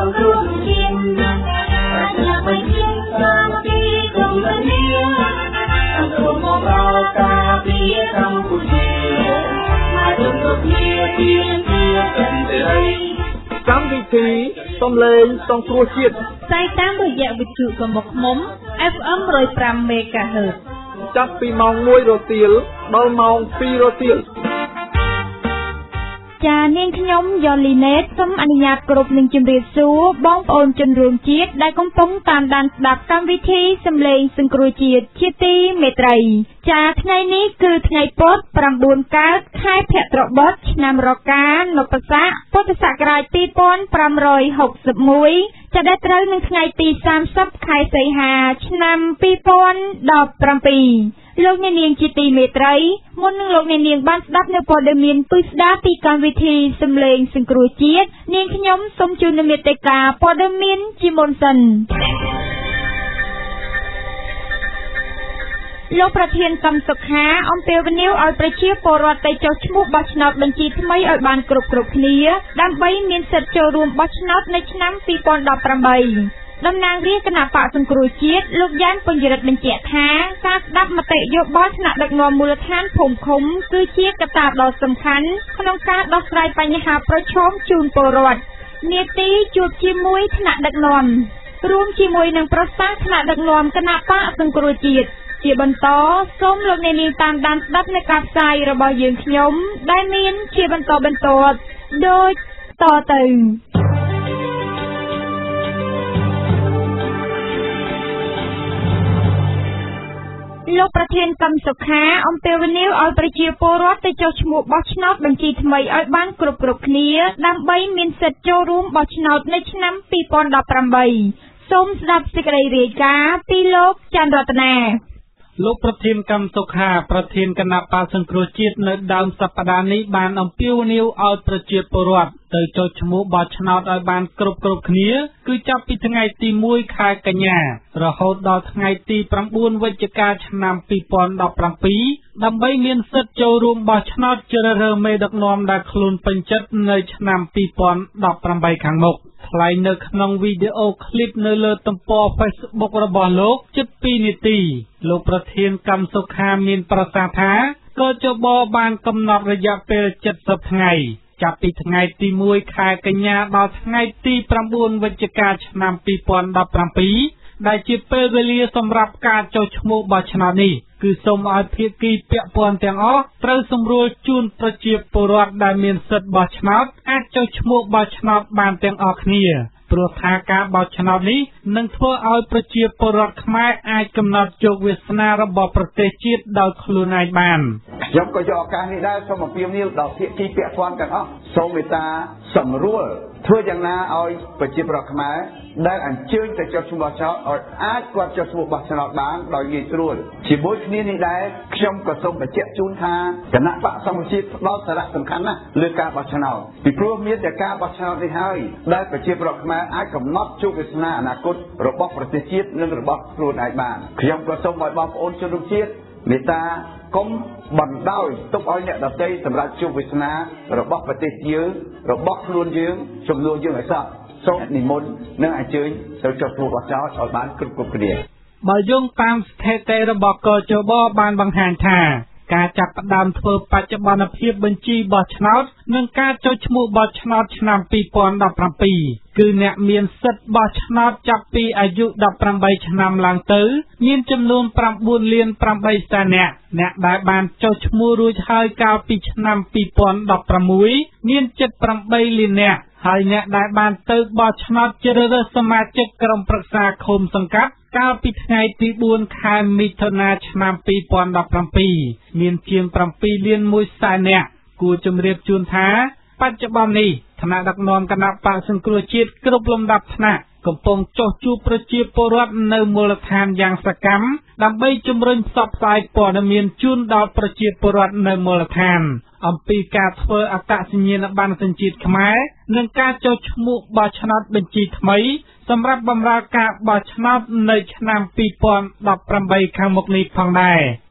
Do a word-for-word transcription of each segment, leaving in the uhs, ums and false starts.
កម្មវិធីសំឡេងសង្គ្រោះជាតិផ្សាយតាមរយៈវិទ្យុកំបុកឃុំ เอฟ เอ็ม หนึ่งศูนย์ห้า មេហ្គាហឺតចាប់ពីម៉ោងមួយរសៀលដល់ម៉ោងពីររសៀលចានាងខ្ញុំយ៉លីណេតសូមអនុញ្ញាតគ្រប់នឹងជម្រាបសួរបងប្អូនជនរួមជាតិដែលកំពុងតាមដានស្ដាប់កម្មវិធីសំឡេងសង្គ្រោះជាតិជាទីមេត្រីចាថ្ងៃនេះគឺថ្ងៃពុធប្រាំបួនកើតខែភទ្របទឆ្នាំរកានពស័កពុទ្ធសករាជពីរពាន់ប្រាំរយហកសិបមួយจะได้ត្រូវនឹងថ្ងៃទីសាមសិបខែសីហាឆ្នាំពីរពាន់ដប់ប្រាំពីរលោកអ្នកនាងជាទីមេត្រីមុននឹងលោកអ្នកនាងបានស្ដាប់នៅព័ត៌មានពិស្ដារពីកម្មវិធីសំឡេងសង្គ្រោះជាតិនាងខ្ញុំសូមជូននូវមេត្តាព័ត៌មានជាមុនសិនលោកប្រធានកម្មសុខាអំពាវនាវឲ្យប្រជាពលរដ្ឋទៅចុះឈ្មោះបោះឆ្នោតបញ្ជីថ្មីឲ្យបានគ្រប់គ្រប់គ្នាដើម្បីមានសិទ្ធិចូលរួមបោះឆ្នោតនៅឆ្នាំពីរពាន់ដប់ប្រាំបីតំណាងរាជគណៈបកសង្គ្រោះជាតិលោកយ៉ានពញ្ញរិទ្ធបញ្ជាក់ថាការស្ដាប់មតិយោបល់ថ្នាក់ដឹកនាំមូលដ្ឋានភូមិឃុំគឺជាកត្តាដ៏សំខាន់ក្នុងការដោះស្រាយបញ្ហាប្រឈមជូនពលរដ្ឋនាទីជួបជាមួយថ្នាក់ដឹកនាំរួមជាមួយនឹងប្រសាសន៍ថ្នាក់ដឹកនាំគណៈបកសង្គ្រោះជាតិជាបន្តសូមលោកអ្នកនាងតាមដានស្ដាប់នៅការផ្សាយរបស់យើងខ្ញុំដែលមានជាបន្តបន្ទាប់ដូចតទៅលោកប្រធានកម្មសុខាអំពាវនាវឲ្យប្រជាពលរដ្ឋទៅចុះឈ្មោះបោះឆ្នោតបញ្ជីថ្មីឲ្យបានគ្រប់គ្រប់គ្នាដើម្បីមានសិទ្ធិចូលរួមបោះឆ្នោតនៅឆ្នាំពីរពាន់ដប់ប្រាំបីសូមស្ដាប់សេចក្តីរាយការណ៍ពីលោកច័ន្ទរតនាលោកប្រធានកម្មសុខាប្រធានគណៈបកសង្គ្រោះជាតិនៅដើមសប្តាហ៍នេះបានអំពាវនាវឲ្យប្រជាពលរដ្ឋទៅចុះឈ្មោះបោះឆ្នោតឲ្យបានគ្រប់គ្រប់គ្នាគឺចាប់ពីថ្ងៃទីមួយខែកញ្ញារហូតដល់ថ្ងៃទីប្រាំបួនវិច្ឆិកាឆ្នាំពីរពាន់ដប់ប្រាំពីរដើម្បីមានសិទ្ធិចូលរួមបោះឆ្នោតជ្រើសរើសមេដឹកនាំដែលខ្លួនពេញចិត្តនៅឆ្នាំពីរពាន់ដប់ប្រាំបីខាងមុខថ្លែងនៅក្នុងវីដេអូឃ្លីបនៅលើទំព័រ Facebook របស់លោកជិតពីរនាទីលោកប្រធានកម្មសុខាមានប្រសាសន៍ថាកជបបានកំណត់រយៈពេលเจ็ดสิบថ្ងៃចាប់ពីថ្ងៃទីមួយខែកញ្ញាដល់ថ្ងៃទីប្រាំបួនវិច្ឆិកាឆ្នាំពីរពាន់ដប់ប្រាំពីរដែលជាពេលវេលាសម្រាប់ការចុះឈ្មោះបោះឆ្នោតនេះគឺសូមឲ្យភាគីពាក់ព័ន្ធទាំងអស់ត្រូវសម្រួលជូនប្រជាពលរដ្ឋដែលមានសិទ្ធិបោះឆ្នោតអាចចុះឈ្មោះបោះឆ្នោតបានទាំងអស់គ្នាព្រោះថាការបោះឆ្នោតនេះនឹងធ្វើឲ្យប្រជាពលរដ្ឋខ្មែរអាចកំណត់ជោគវាសនារបស់ប្រទេសជាតិដោយខ្លួនឯងបានខ្ញុំក៏យកឱកាសនេះដែរសូមអំពាវនាវដល់ភាគីពាក់ព័ន្ធទាំងអស់សូមមេត្តាសម្រួលធ្វើយ៉ាងណាឲ្យប្រជាពលរដ្ឋខ្មែរដែលអញ្ជើញទៅចុះឈ្មោះបោះឆ្នោតឲ្យអាចគាត់ចុះឈ្មោះបោះឆ្នោតបានដោយងាយស្រួលជាមួយគ្នានេះដែរខ្ញុំក៏សូមបញ្ជាក់ជូនថាគណៈបកសង្គ្រោះជាតិផ្ដល់សារៈសំខាន់ណាស់លើការបោះឆ្នោតពីព្រោះមានតែការបោះឆ្នោតនេះហើយដែលប្រជាពលរដ្ឋខ្មែរអាចកំណត់ជោគវាសនាអនាគតរបស់ប្រទេសជាតិនិងរបស់ខ្លួនឯងបានខ្ញុំក៏សូមឲ្យបងប្អូនជនរួមជាតិមេត្តាកុំបណ្ដោយទុកឲ្យអ្នកដទៃសម្រាប់ជោគវាសនារបស់ប្រទេសយើងរបស់ខ្លួនយើងជំនួសយើងឲ្យសោះសូមនិមន្តនិងអញ្ជើញទៅចុះឈ្មោះបោះឆ្នោតឲ្យបានគ្រប់គ្រប់គ្នាបើយោងតាមស្ថិតិរបស់កជបបានបង្ហាញថាការចាប់ផ្ដើមធ្វើបច្ចុប្បន្នភាពបញ្ជីបោះឆ្នោតនិងការចុះឈ្មោះបោះឆ្នោតឆ្នាំពីរពាន់ដប់ប្រាំពីរគឺអ្នកមានសិទ្ធិបោះឆ្នោតចាប់ពីអាយុដប់ប្រាំបីឆ្នាំឡើងទៅមានចំនួនប្រាំបួនលានប្រាំបីសែននាក់អ្នកដែលបានចុះឈ្មោះរួចហើយកាលពីឆ្នាំពីរពាន់ដប់ប្រាំមួយមានជិតប្រាំបីលាននាក់ហើយអ្នកដែលបានទៅបោះឆ្នោតជ្រើសរើសសមាជិកក្រុមប្រឹក្សាឃុំសង្កាត់កាលពីថ្ងៃទីបួនខែមិថុនាឆ្នាំពីរពាន់ដប់ប្រាំពីរមានជាងប្រាំពីរលានមួយសែននាក់គួរជម្រាបជូនថាបច្ចុប្បន្ននេះថ្នាក់ដឹកនាំគណៈបកសង្គ្រោះជាតិគ្រប់លំដាប់ថ្នាក់កំពុងចុះជួបប្រជាពលរដ្ឋនៅមូលដ្ឋានយ៉ាងសកម្មដើម្បីជំរុញផ្សព្វផ្សាយព័ត៌មានជូនដល់ប្រជាពលរដ្ឋនៅមូលដ្ឋានអំពីការធ្វើអត្តសញ្ញាណប័ណ្ណសញ្ជាតិខ្មែរនិងការចុះឈ្មោះបោះឆ្នោតបញ្ជីថ្មីសម្រាប់បម្រើការបោះឆ្នោតនៅឆ្នាំពីរពាន់ដប់ប្រាំបីខាងមុខនេះផងដែរ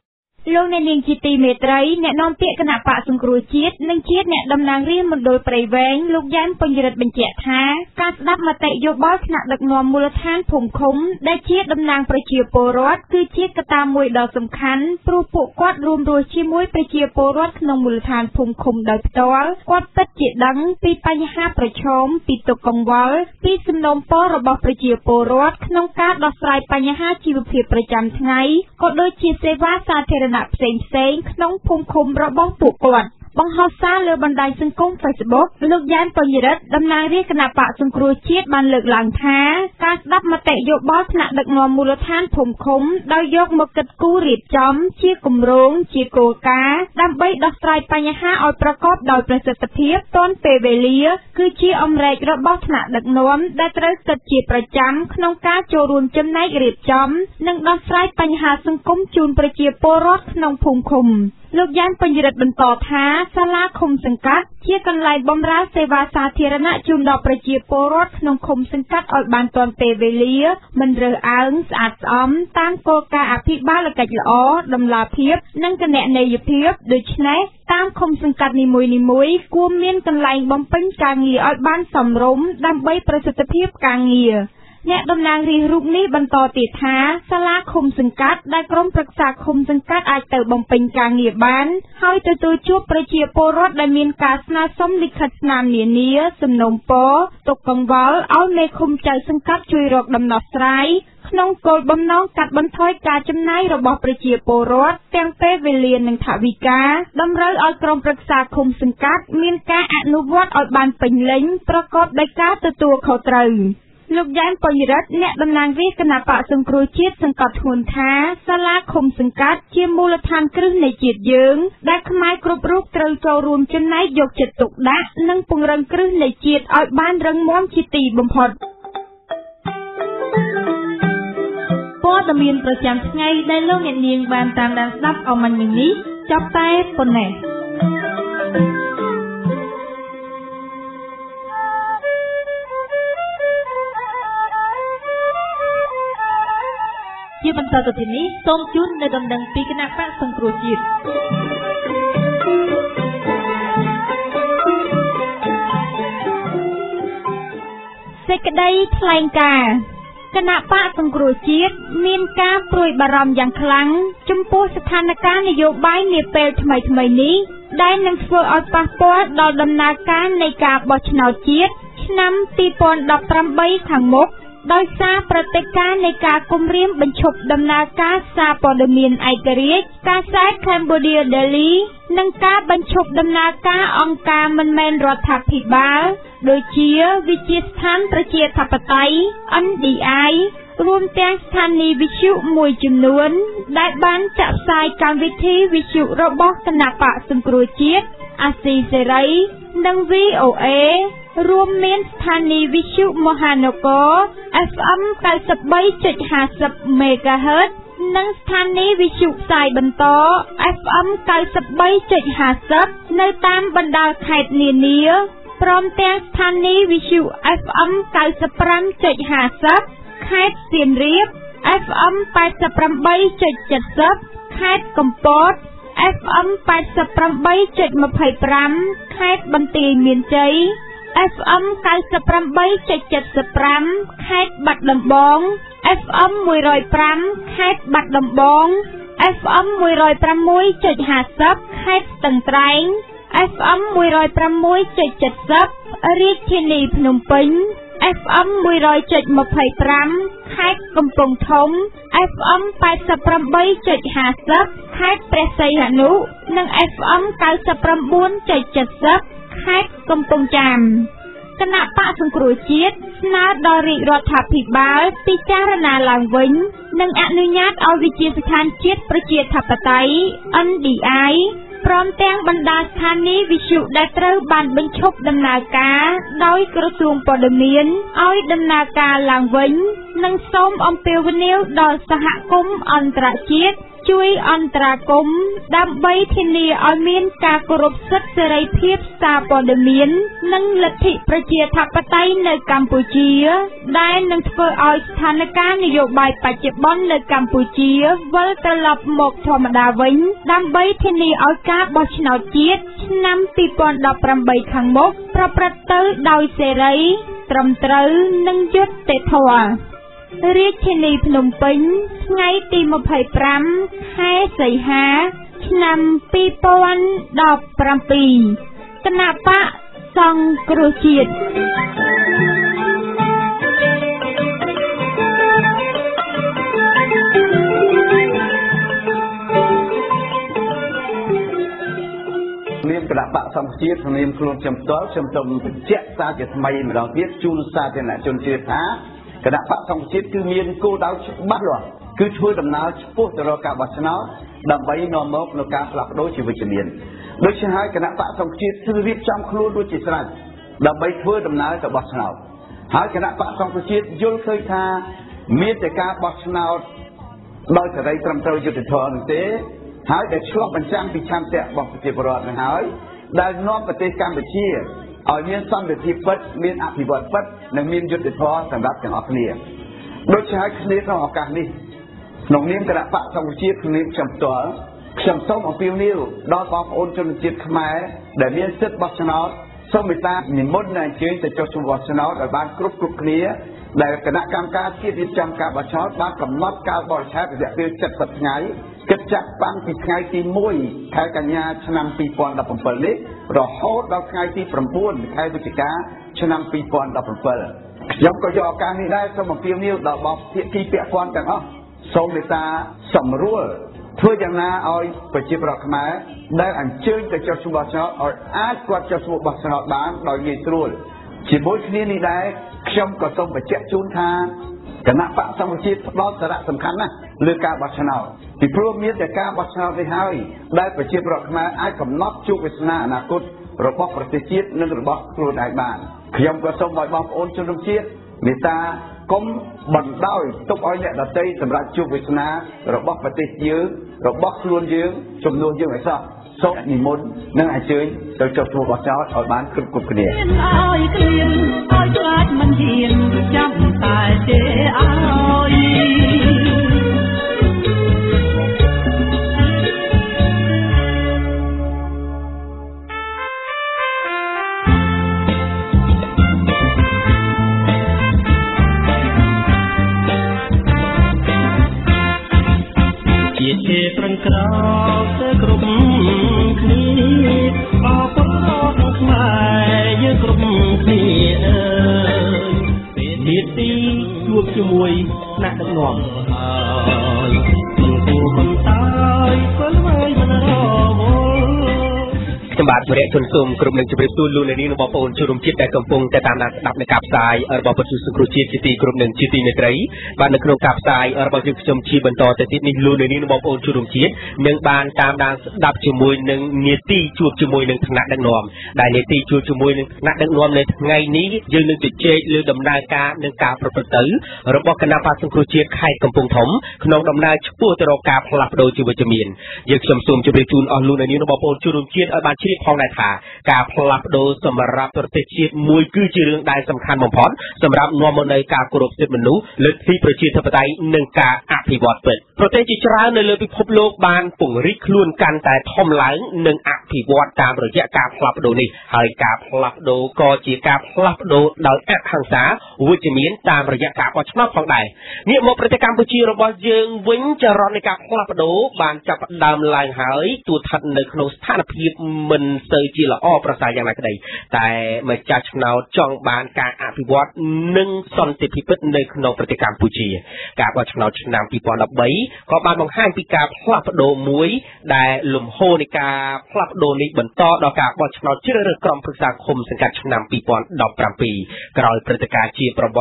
លោកអ្នកនាងជាទីមេត្រីអ្នកនាំពាក្យគណៈបកសង្គ្រោះជាតិនិងជាអ្នកតំណាងរាស្ត្រមណ្ឌលព្រៃវែងលោកយ៉ែនពេញរិទ្ធបញ្ជាក់ថាការស្ដាប់មតិយោបល់ថ្នាក់ដឹកនាំមូលដ្ឋានភូមិឃុំដែលជាតំណាងប្រជាពលរដ្ឋគឺជាកត្តាមួយដ៏សំខាន់ព្រោះពួកគាត់រួមរស់ជាមួយប្រជាពលរដ្ឋក្នុងមូលដ្ឋានភូមិឃុំដោយផ្ទាល់គាត់ពិតជាដឹងពីបញ្ហាប្រឈមពីទុក្ខកង្វល់ពីសំណូមពររបស់ប្រជាពលរដ្ឋក្នុងការដោះស្រាយបញ្ហាជីវភាពប្រចាំថ្ងៃក៏ដូចជាសេវាសាធារណៈផ្សេងៗក្នុងភូមិឃុំរបស់ពួកគាត់បង្ហោះសារលើបណ្ដាញសង្គម Facebook លោកយ៉ែនពេញរិទ្ធតំណាងរាស្ត្រគណៈបកសង្គ្រោះជាតិបានលើកឡើងថាការស្ដាប់មតិយោបល់ថ្នាក់ដឹកនាំមូលដ្ឋានភូមិឃុំដោយយកមកគិតគូររៀបចំជាគម្រោងជាគោលការណ៍ដើម្បីដោះស្រាយបញ្ហាឲ្យប្រកបដោយប្រសិទ្ធភាពទាន់ពេលវេលាគឺជាអំរែករបស់ថ្នាក់ដឹកនាំដែលត្រូវគិតជាប្រចាំក្នុងការចូលរួមចំណែករៀបចំនិងដោះស្រាយបញ្ហាសង្គមជូនប្រជាពលរដ្ឋក្នុងភូមិឃុំលោកយ៉ែនពេញរិទ្ធបន្តថាសាលាឃុំសង្កាត់ជាកន្លែងបម្រើសេវាសាធារណៈជូនដល់ប្រជាពលរដ្ឋក្នុងឃុំសង្កាត់ឲ្យបានទាន់ពេលវេលាមិនរើសអើងស្អាតស្អំតាមគោលការណ៍អភិបាលកិច្ចល្អតម្លាភាពនិងគណនេយ្យភាពដូច្នេះតាមឃុំសង្កាត់នីមួយៗគួរមានកន្លែងបំពេញការងារឲ្យបានសមរម្យដើម្បីប្រសិទ្ធភាពការងារអ្នកតំណាងរាស្ត្ររូបនេះបន្តទៀតថាសាលាឃុំសង្កាត់ដែលក្រុមប្រឹក្សាឃុំសង្កាត់អាចទៅបំពេញការងារបានហើយទទួលជួបប្រជាពលរដ្ឋដែលមានការស្នើសុំលិខិតស្នាមនានាសំណូមពរទុក្ខកង្វល់ឲ្យមេឃុំចៅសង្កាត់ជួយរកដំណោះស្រាយក្នុងគោលបំណងកាត់បន្ថយការចំណាយរបស់ប្រជាពលរដ្ឋទាំងពេលវេលានិងថវិកាតម្រូវឲ្យក្រុមប្រឹក្សាឃុំសង្កាត់មានការអនុវត្តឲ្យបានពេញលេញប្រកបដោយការទទួលខុសត្រូវលោកយ៉ែនពេញរិទ្ធអ្នកតំណាងរាស្ត្រគណៈបកសង្គ្រោះជាតិសង្កត់ធ្ងន់ថាសាលាឃុំសង្កាត់ជាមូលដ្ឋានគ្រឹះនៃជាតិយើងដែលខ្មែរគ្រប់រូបត្រូវចូលរួមចំណែកយកចិត្តទុកដាក់និងពង្រឹងគ្រឹះនៃជាតិឲ្យបានរឹងមាំជាទីបំផុតព័ត៌មានប្រចាំថ្ងៃដែលលោកអ្នកនាងបានតាមដានស្ដាប់អមញ្ញនេះចប់តែប៉ុណ្ណេះជាបន្តទៅទីនេះសូមជូននៅដំណឹងពីគណៈបកសង្គ្រោះជាតិសេចក្តីថ្លែងការណ៍គណៈបកសង្គ្រោះជាតិមានការព្រួយបារម្ភយ៉ាងខ្លាំងចំពោះស្ថានភាពនយោបាយនាពេលថ្មីៗនេះដែលនឹងធ្វើឲ្យប៉ះពាល់ដល់ដំណើរការនៃការបោះឆ្នោតជាតិឆ្នាំពីរពាន់ដប់ប្រាំបីខាងមុខដោយសារព្រឹត្តិការណ៍នៃការគំរាមបញ្ឈប់ដំណើរការសារព័ត៌មានឯករាជ្យការសែត Cambodia Daily និងការបញ្ឈប់ដំណើរការអង្គការមិនមែនរដ្ឋាភិបាលដូចជាវិទ្យាស្ថានប្រជាធិបតេយ្យ N D I រួមទាំងស្ថានីយ៍វិទ្យុមួយចំនួនដែលបានចាក់ផ្សាយកម្មវិធីវិទ្យុរបស់គណៈបកសង្គ្រោះជាតិអាស៊ីសេរីនិង V O A រួមមានស្ថានីយ៍វិទ្យុមហានគរ F M เก้าสิบสามจุดห้าศูนย์ មេហ្គាហឺត និងស្ថានីយ៍វិទ្យុផ្សាយបន្ត F M เก้าสิบสามจุดห้าศูนย์ នៅតាមបណ្ដាខេត្តនានាព្រមទាំងស្ថានីយ៍វិទ្យុ F M เก้าสิบห้าจุดห้าศูนย์ ខេត្តសៀមរាប F M แปดสิบแปดจุดเจ็ดศูนย์ ខេត្តកំពត F M แปดสิบแปดจุดยี่สิบห้า ខេត្តបន្ទាយមានជ័យF M เก้าสิบแปดจุดเจ็ดสิบห้า ខេត្តបាត់ដំបង F M หนึ่งร้อยห้า ខេត្តបាត់ដំបង F M หนึ่งร้อยหกจุดห้าศูนย์ ខេត្តស្ទឹងត្រែង F M หนึ่งร้อยหกจุดเจ็ดศูนย์ រាជធានីភ្នំពេញ F M หนึ่งร้อยจุดยี่สิบห้า ខេត្តកំពង់ធំ F M แปดสิบแปดจุดห้าศูนย์ ខេត្តព្រះសីហនុ និង F M เก้าสิบเก้าจุดเจ็ดศูนย์ ខេត្តកំពង់ចាមគណៈបកសង្គ្រោះជាតិស្នើដល់រាជរដ្ឋាភិបាលពិចារណាឡើងវិញនិងអនុញ្ញាតឲ្យវិទ្យាស្ថានជាតិប្រជាធិបតេយ្យ N D I ព្រមទាំងបណ្ដាស្ថានីយ៍វិទ្យុដែលត្រូវបានបញ្ឈប់ដំណើរការដោយក្រសួងព័ត៌មានឲ្យដំណើរការឡើងវិញនិងសូមអំពាវនាវដល់សហគមន៍អន្តរជាតិជួយអន្តរាគមន៍ដើម្បីធានាឲ្យមានការគោរពសិទ្ធិសេរីភាពសារព័ត៌មាននិងលទ្ធិប្រជាធិបតេយ្យនៅកម្ពុជាដែលនឹងធ្វើឲ្យស្ថានភាពនយោបាយបច្ចុប្បន្ននៅកម្ពុជាវិលត្រឡប់មកធម្មតាវិញដើម្បីធានាឲ្យការបោះឆ្នោតជាតិឆ្នាំពីរពាន់ដប់ប្រាំបីខាងមុខប្រព្រឹត្តទៅដោយសេរីត្រឹមត្រូវនិងយុត្តិធម៌រាជធានីភ្នំពេញថ្ងៃទីម្ភៃប្រាំខែសីហាឆ្នាំពីរពាន់ដប់ប្រាំពីរគណៈបកសង្គ្រោះជាតិនាមគណៈបកសង្គ្រោះជាតិនាមខ្លួនខ្ញុំផ្ទាល់ខ្ញុំសូមបញ្ជាក់សារជាថ្មីម្ដងទៀតជូនសាធារណជនជ្រាបថាគណៈបកសង្គ្រោះជាតិគឺមានគោលដៅច្បាស់លាស់គឺធ្វើដំណើរឆ្ពោះទៅរកការបោះឆ្នោតដើម្បីនាំមកនូវការផ្លាស់ប្ដូរជាវិជ្ជមានដូច្នេះហើយគណៈបកសង្គ្រោះជាតិគឺរៀបចំខ្លួនរួចជាស្រេចដើម្បីធ្វើដំណើរទៅបោះឆ្នោតហើយគណៈបកសង្គ្រោះជាតិយល់ឃើញថាមានតែការបោះឆ្នោតដោយសេរីត្រឹមត្រូវយុត្តិធម៌នោះទេហើយដែលឆ្លុះបញ្ចាំងពីឆន្ទៈរបស់ប្រជាពលរដ្ឋនឹងហើយដែលនាំប្រទេសកម្ពុជាឲ្យមានសន្តិភាពពិតមានអភិវឌ្ឍពិតនិងមានយុត្តិធម៌សម្រាប់ទាំងអស់គ្នាដូច្នេះហើយគ្នាក្នុងឱកាសនេះក្នុងនាមគណៈបកសង្គ្រោះជាតិក្នុងនាមខ្ញុំផ្ទាល់ខ្ញុំសូមអំពាវនាវដល់បងប្អូនជនជាតិខ្មែរដែលមានសិទ្ធិបោះឆ្នោតសូមមេត្តានិមន្តនិងអញ្ជើញទៅចុះឈ្មោះបោះឆ្នោតឲ្យបានគ្រប់គ្រប់គ្នាដែលគណៈកម្មការជាតិរៀបចំការបោះឆ្នោតបានកំណត់ការបរិច្ឆេទរយៈពេលเจ็ดสิบថ្ងៃគិតចាប់តាំងពីថ្ងៃទីមួយខែកញ្ញាឆ្នាំពីរពាន់ដប់ប្រាំbảyនេះរហូតដល់ថ្ងៃទីប្រាំបួនខែវិច្ឆិកាឆ្នាំពីរពាន់ដប់ប្រាំbảyខ្ញុំក៏យកឱកាសនេះដែរសូមអំពាវនាវដល់បងភាគីពាក់ព័ន្ធទាំងអស់សូមមេត្តាសម្រួលធ្វើយ៉ាងណាឲ្យប្រជាពលរដ្ឋខ្មែរដែលអញ្ជើញទៅចុះឈ្មោះបោះឆ្នោតឲ្យអាចគាត់ចុះឈ្មោះបោះឆ្នោតបានដោយងាយស្រួលជាមួយគ្នានេះដែរខ្ញុំក៏សូមបញ្ជាក់ជូនថាគណៈបកសង្គ្រោះជាតិផ្ដោតសារៈសំខាន់ណាស់លើការបោះឆ្នោតពីព្រោះមានតែការបោះឆ្នោតនេះហើយដែលប្រជាពលរដ្ឋខ្មែរអាចកំណត់ជោគវាសនាអនាគតរបស់ប្រទេសជាតិនិងរបស់ខ្លួនឯងបានខ្ញុំក៏សូមឲ្យបងប្អូនជនរួមជាតិមេត្តាកុំបណ្ដោយទុកឲ្យអ្នកដទៃសម្រាប់ជោគវាសនារបស់ប្រទេសយើងរបស់ខ្លួនយើងជំនួសយើងឲ្យសោះសូមនិមន្តនិងអញ្ជើញទៅចុះឈ្មោះបោះឆ្នោតឲ្យបានគ្រប់គ្រប់គ្នាឲ្យគ្លៀងឲ្យខ្លាចមិនហ៊ានចាំតែជេរឲ្យជាប្រឹងក្រោបទៅគ្រប់គ្នាអបអរខ្មែរយើងគ្រប់គ្នាអើយពេលនេះទីជួបជាមួយអ្នកដឹកនាំហើយមិនគួរមិនតើយពេលហើយមិនរវល់ខ្ញុំបាទវរៈជនសូមគ្រប់នឹងជម្រាបសួរលោកអ្នកនាងនិងបងប្អូនជនរួមជាតិដែលកំពុងតែតាមដានស្ដាប់នៅការផ្សាយរបស់វិទ្យុសង្គ្រោះជាតិជាទីគ្រប់នឹងជាទីមេត្រីបាទនៅក្នុងការផ្សាយរបស់យើងខ្ញុំជាបន្តទៅទៀតនេះលោកអ្នកនាងនិងបងប្អូនជនរួមជាតិនឹងបានតាមដានស្ដាប់ជាមួយនឹងនីតិជួបជាមួយនឹងថ្នាក់ដឹកនាំដែលនីតិជួបជាមួយនឹងថ្នាក់ដឹកនាំនៅថ្ងៃនេះយើងនឹងជជែកលើដំណើរការនិងការប្រព្រឹត្តទៅរបស់គណៈបក្សសង្គ្រោះជាតិខេត្តកំពង់ធំក្នុងដំណើរឆ្ពោះទៅរកការផ្លាស់ប្ដូរជាវិជ្ជមានយើងខ្ញុំសូមជម្រាបជូនអស់លោកអ្នកនាងនិងបងប្អូនជនរួមជាតិឲ្យបានជ្រាបផងដែរថាការផ្លាស់ប្ដូរសម្រាប់ប្រទេសជាតិមួយគឺជារឿងដែលសំខាន់បំផុតសម្រាប់នាំមកនូវការគោរពសិទ្ធិមនុស្សលទ្ធិប្រជាធិបតេយ្យនិងការអភិវឌ្ឍពិតប្រទេសជាច្រើននៅលើពិភពលោកបានពង្រីកខ្លួនកាន់តែធំឡើងនិងអភិវឌ្ឍតាមរយៈការផ្លាស់ប្ដូរនេះហើយការផ្លាស់ប្ដូរក៏ជាការផ្លាស់ប្ដូរដោយអហិង្សាវិជ្ជមានតាមរយៈការបោះឆ្នោតផងដែរងាកមកប្រទេសកម្ពុជារបស់យើងវិញចរន្តនៃការផ្លាស់ប្ដូរបានចាប់ផ្ដើមឡើងហើយទោះស្ថិតនៅក្នុងស្ថានភាពមិនទៅជាល្អប្រសើរយ៉ាងណាក្តីតែម្ចាស់ឆ្នោតចង់បានការអភិវឌ្ឍនិងសន្តិភាពពិតនៅក្នុងប្រទេសកម្ពុជាការបោះឆ្នោតឆ្នាំពីរពាន់ដប់បីក៏បានបង្ហាញពីការផ្លាស់ប្ដូរមួយដែលលំហូរនៃការផ្លាស់ប្ដូរនេះបន្តដល់ការបោះឆ្នោតជ្រើសរើសក្រុមប្រឹក្សាឃុំសង្កាត់ឆ្នាំពីរពាន់ដប់ប្រាំពីរក្រោយព្រឹត្តិការណ៍ជាប្រវត្តិ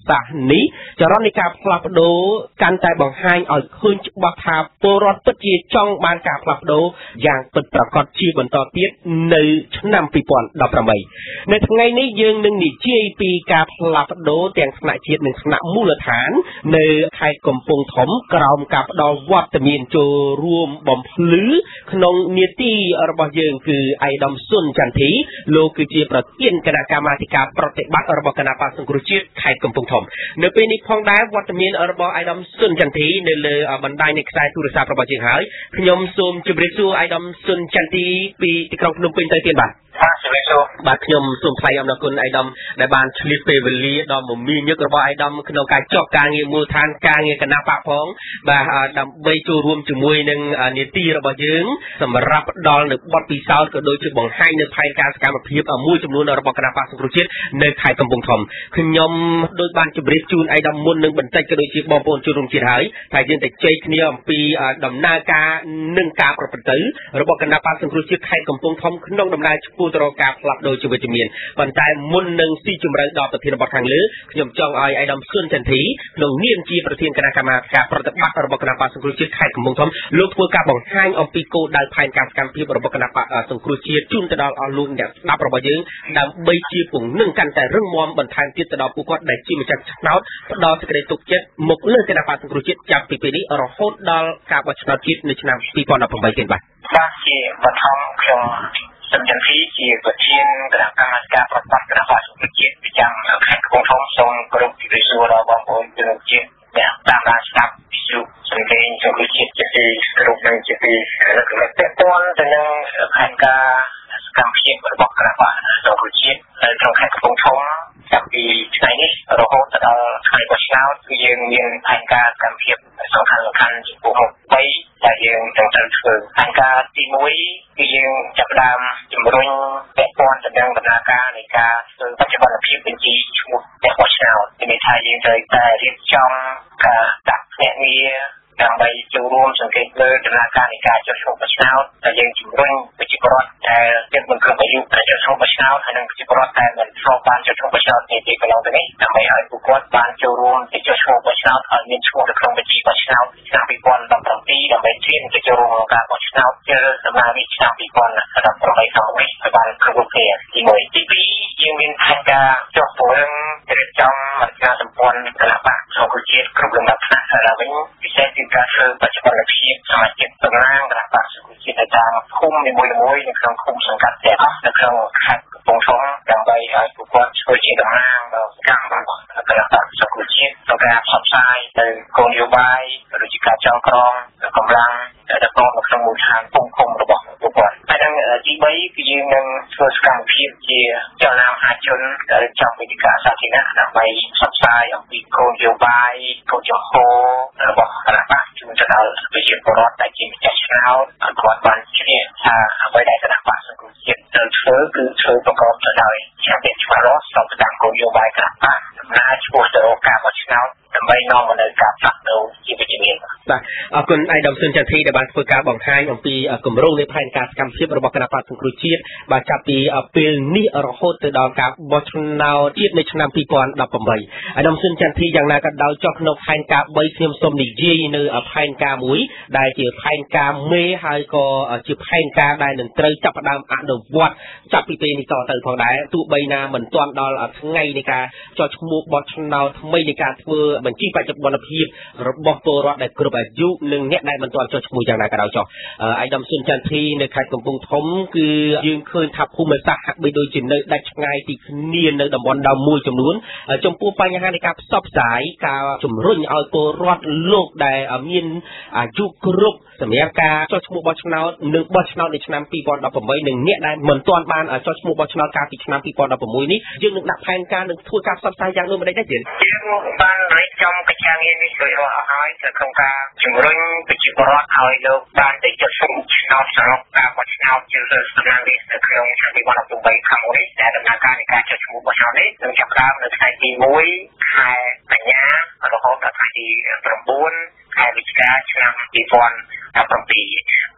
សាសនេះចរន្តនៃការផ្លាស់ប្ដូរកាន់តែបង្ហាញឲ្យឃើញច្បាស់ថាពលរដ្ឋពិតជាចង់បានការផ្លាស់ប្ដូរយ៉ាងពិតប្រាកដជាបន្តទៀតនៅឆ្នាំពីរពាន់ដប់ប្រាំបីនៅថ្ងៃនេះយើងនឹងនិយាយពីការផ្លាស់ប្ដូរទាំងថ្នាក់ជាតិនិងថ្នាក់មូលដ្ឋាននៅខេត្តកំពង់ធំក្រោមការផ្ដល់វត្តមានចូលរួមបំភ្លឺក្នុងនីតិរបស់យើងគឺអៃដាមស៊ុនចន្ទធីលោកគឺជាប្រធានគណៈកម្មាធិការប្រតិបត្តិរបស់គណៈបក្សសង្គ្រោះជាតិខេត្តកំពង់ធំនៅពេលនេះផងដែរវត្តមានរបស់អៃដាមស៊ុនចន្ទធីនៅលើបណ្ដាញនៃខ្សែទូរស័ព្ទរបស់យើងហើយខ្ញុំសូមជម្រាបសួរអៃដាមស៊ុនចន្ទធីពីទីក្រុងភ្នំពេញទៅទៀតបាទបាទជម្រាបសួរបាទខ្ញុំសូមថ្លែងអំណរគុណអៃដាមដែលបានឆ្លៀតពេលវេលាដ៏មមាញឹករបស់អៃដាមក្នុងការចុះការងារមូលដ្ឋានការងារគណៈបកផងបាទដើម្បីចូលរួមជាមួយនឹងនីតិរបស់យើងសម្រាប់ផ្ដល់នៅបទពិសោធន៍ក៏ដូចជាបង្ហាញនៅផែនការសកម្មភាពមួយចំនួនរបស់គណៈបកសង្គ្រោះជាតិនៅខេត្តកំពង់ធំខ្ញុំដូចបានជម្រាបជូនអៃដាមមុននឹងបន្តិចក៏ដូចជាបងប្អូនជនរួមជាតិហើយតែយើងតែជ័យគ្នាអំពីដំណើរការនិងការប្រព្រឹត្តទៅរបស់គណៈបកសង្គ្រោះជាតិខេត្តកំពង់ធំក្នុងដំណើរឆ្ពោះទៅរកការផ្លាស់ប្ដូរជីវិតជំនាញប៉ុន្តែមុននឹងស៊ីជម្រៅដល់ប្រធានបទខាងលើខ្ញុំចង់ឲ្យអៃដាមស៊ុនចន្ទធីក្នុងនាមជាប្រធានគណៈកម្មាធិការប្រតិបត្តិរបស់គណៈបកសង្គ្រោះជាតិខេត្តកំពង់ធំលោកធ្វើការបង្ហាញអំពីគោលដៅផែនការសកម្មភាពរបស់គណៈបកសង្គ្រោះជាតិជូនទៅដល់អស់លោកអ្នកស្ដាប់របស់យើងដើម្បីជាពង្នឹងកាន់តែរឹងមាំបន្ថែមទៀតទៅដល់ពួកគាត់ដែលជាម្ចាស់ឆ្នោតផ្ដល់សេចក្តីទុកចិត្តមកលើគណៈបកសង្គ្រោះជាតិចាប់ពីពេលនេះរហូតដល់ការបោះឆ្នោតជាតិនៅឆ្នាំពីរពាន់ដប់ប្រាំបីទៀតបាទបាទជាបឋមខ្ញុំសំចន្ទធីជាប្រធានគណៈកម្មាធិការប្រតិបត្តិគណៈបកសង្គ្រោះជាតិប្រចាំខេត្តកំពង់ធំសូមគោរពជម្រាបសួរដល់បងប្អូនជនរួមជាតិអ្នកតាមដានស្ដាប់វិទ្យុសម្លេងសង្គ្រោះជាតិជាទីគ្រប់និងជាទីលើកលែងពាក់ព័ន្ធទៅនឹងផែនការសកម្មភាពរបស់គណៈបកសង្គ្រោះជាតិនៅក្នុងខេត្តកំពង់ធំចាប់ពីថ្ងៃនេះរហូតដល់ថ្ងៃបោះឆ្នោតគឺយើងមានផែនការសកម្មភាពសំខាន់សំខាន់ចំពោះមុខបីដែលយើងត្រូវត្រូវធ្វើផែនការទីមួយគឺយើងចាប់ផ្ដើមជំរុញពាក់ព័ន្ធទៅនឹងដំណើរការនៃការធ្វើបច្ចុប្បន្នភាពបញ្ជីឈ្មោះអ្នកបោះឆ្នោតមានន័យថាយើងត្រូវតែរៀបចំការដាក់ភ្នាក់ងារដើម្បីចូលរួមសង្កេតលើដំណើរការនៃការចុះឈ្មោះបោះឆ្នោតដែលយើងជំរុញប្រជាពលរដ្ឋដែលមានមិនគ្រប់អាយុចុះឈ្មោះបោះឆ្នោតហើយនិងប្រជាពលរដ្ឋដែលមិនធ្លាប់បានចុះឈ្មោះបោះឆ្នោតនាពេលកន្លងទៅនេះដើម្បីឲ្យពួកគាត់បានចូលរួមទៅចុះឈ្មោះបោះឆ្នោតឲ្យមានឈ្មោះនៅក្នុងបញ្ជីបោះឆ្នោតឆ្នាំពីរពាន់ដប់ប្រាំពីរដើម្បីឈានទៅចូលរួមក្នុងការបោះឆ្នោតជ្រើសរើសសមាជិកឆ្នាំពីរពាន់ដប់ប្រាំបីខាងមុខនេះឲ្យបានគ្រប់គ្នាទីមួយទីពីរយើងមានផែនការចុះពង្រឹងរៀបចំមតិសម្ព័ន្ធគណៈបកសង្គ្រោះជាតិគ្រប់លំដាប់ថ្នាក់ហើយវិញពិសេសគឺការធ្វើបច្ចុប្បន្នភាពសមាជិកតំណាងគណៈបកសង្គ្រោះជាតិនៅតាមភូមិនីមួយៗនៅក្នុងភូមិសង្កាត់ទាំងអស់នៅក្នុងខេត្តកំពង់ធំដើម្បីឲ្យពួកគាត់ធ្វើជាតំណាងដល់កម្មរបស់គណៈបកសង្គ្រោះជាតិក្នុងការផ្សព្វផ្សាយទៅគោលនយោបាយឬជាការចងក្រងកម្លាំងដែលទៅក្នុងក្នុងមូលដ្ឋានភូមិឃុំរបស់ពួកគាត់ហើយនឹងទីបីគឺយើងនឹងធ្វើសកម្មភាពជាចលនាមហាជនដែលរៀបចំវេទិកាសាធារណៈដើម្បីផ្សព្វផ្សាយអំពីគោលនយោបាយគោលចំហរបស់គណៈបកជូនទៅដល់ប្រជាពលរដ្ឋដែលជាម្ចាស់ឆ្នោតឲ្យគាត់បានជ្រាបថាអ្វីដែលគណៈបកសង្គ្រោះជាតិត្រូវធ្វើគឺធ្វើប្រកបទៅដោយជាពាក្យច្បាស់លាស់ស្របតាមគោលនយោបាយគណៈបកដំណើរឆ្ពោះទៅរកការបោះឆ្នោតដើម្បីនាំមកនូវការផ្លាស់ប្ដូរជីវិតជំនាញបាទអរគុណអៃដាមស៊ុនចន្ទធីដែលបានធ្វើការបង្ហាញអំពីគម្រោងនៃផែនការសកម្មភាពរបស់គណៈបកសង្គ្រោះជាតិបាទចាប់ពីពេលនេះរហូតទៅដល់ការបោះឆ្នោតជាតិនៅឆ្នាំពីរពាន់ដប់ប្រាំបីអៃដាមស៊ុនចន្ទធីយ៉ាងណាក៏ដោយចុះក្នុងផែនការបីខ្ញុំសូមនិយាយនៅផែនការមួយដែលជាផែនការមេហើយក៏ជាផែនការដែលនឹងត្រូវចាប់ផ្ដើមអនុវត្តចាប់ពីពេលនេះតទៅផងដែរទោះបីណាមិនទាន់ដល់ថ្ងៃនៃការចុះឈ្មោះបោះឆ្នោតថ្មីនៃការធ្វើបញ្ជីបច្ចុប្បន្នភាពរបស់ពលរដ្ឋដែលគ្រប់អាយុនិងអ្នកដែលមិនទាន់ចុះឈ្មោះយ៉ាងណាក៏ដោយចុះអៃដាមស៊ុនចន្ទធីនៅខេត្តកំពង់ធំគឺយើងឃើញថាភូមិសាស្ត្រហាក់បីដូចជានៅដាច់ឆ្ងាយពីគ្នានៅតំបន់ដើមមួយចំនួនចំពោះបញ្ហានៃការផ្សព្វផ្សាយការជំរុញឲ្យពលរដ្ឋលោកដែលមានអាយុគ្រប់សម្រាប់ការចុះឈ្មោះបោះឆ្នោតនិងបោះឆ្នោតនៅឆ្នាំពីរពាន់ដប់ប្រាំបីនិងអ្នកដែលមិនទាន់បានចុះឈ្មោះបោះឆ្នោតកាលពីឆ្នាំពីរពាន់ដប់ប្រាំមួយនេះយើងនឹងដាក់ផែនការនឹងធ្វើការផ្សព្វផ្សាយយ៉ាងដូចម្តេចដែរទៀតយើងបានរៀបចំកិច្ចការងារនេះរួចរាល់អស់ហើយក្នុងការជំរុញប្រជាពលរដ្ឋឲ្យលោកបានទៅចុះឈ្មោះឆ្នោតសរុបការបោះឆ្នោតជ្រើសរើសតំណាងរាស្ត្រនៅក្នុងឆ្នាំពីរពាន់ដប់ប្រាំបីខាងមុខនេះដែលដំណើរការនៃការចុះឈ្មោះបោះឆ្នោតនេះនឹងចាប់ផ្ដើមនៅថ្ងៃទីមួយខែកញ្ញារហូតដល់ថ្ងៃទីប្រាំបួនខែវិច្ឆិកាឆ្នាំពីរពាន់ដប់ប្រាំពីរ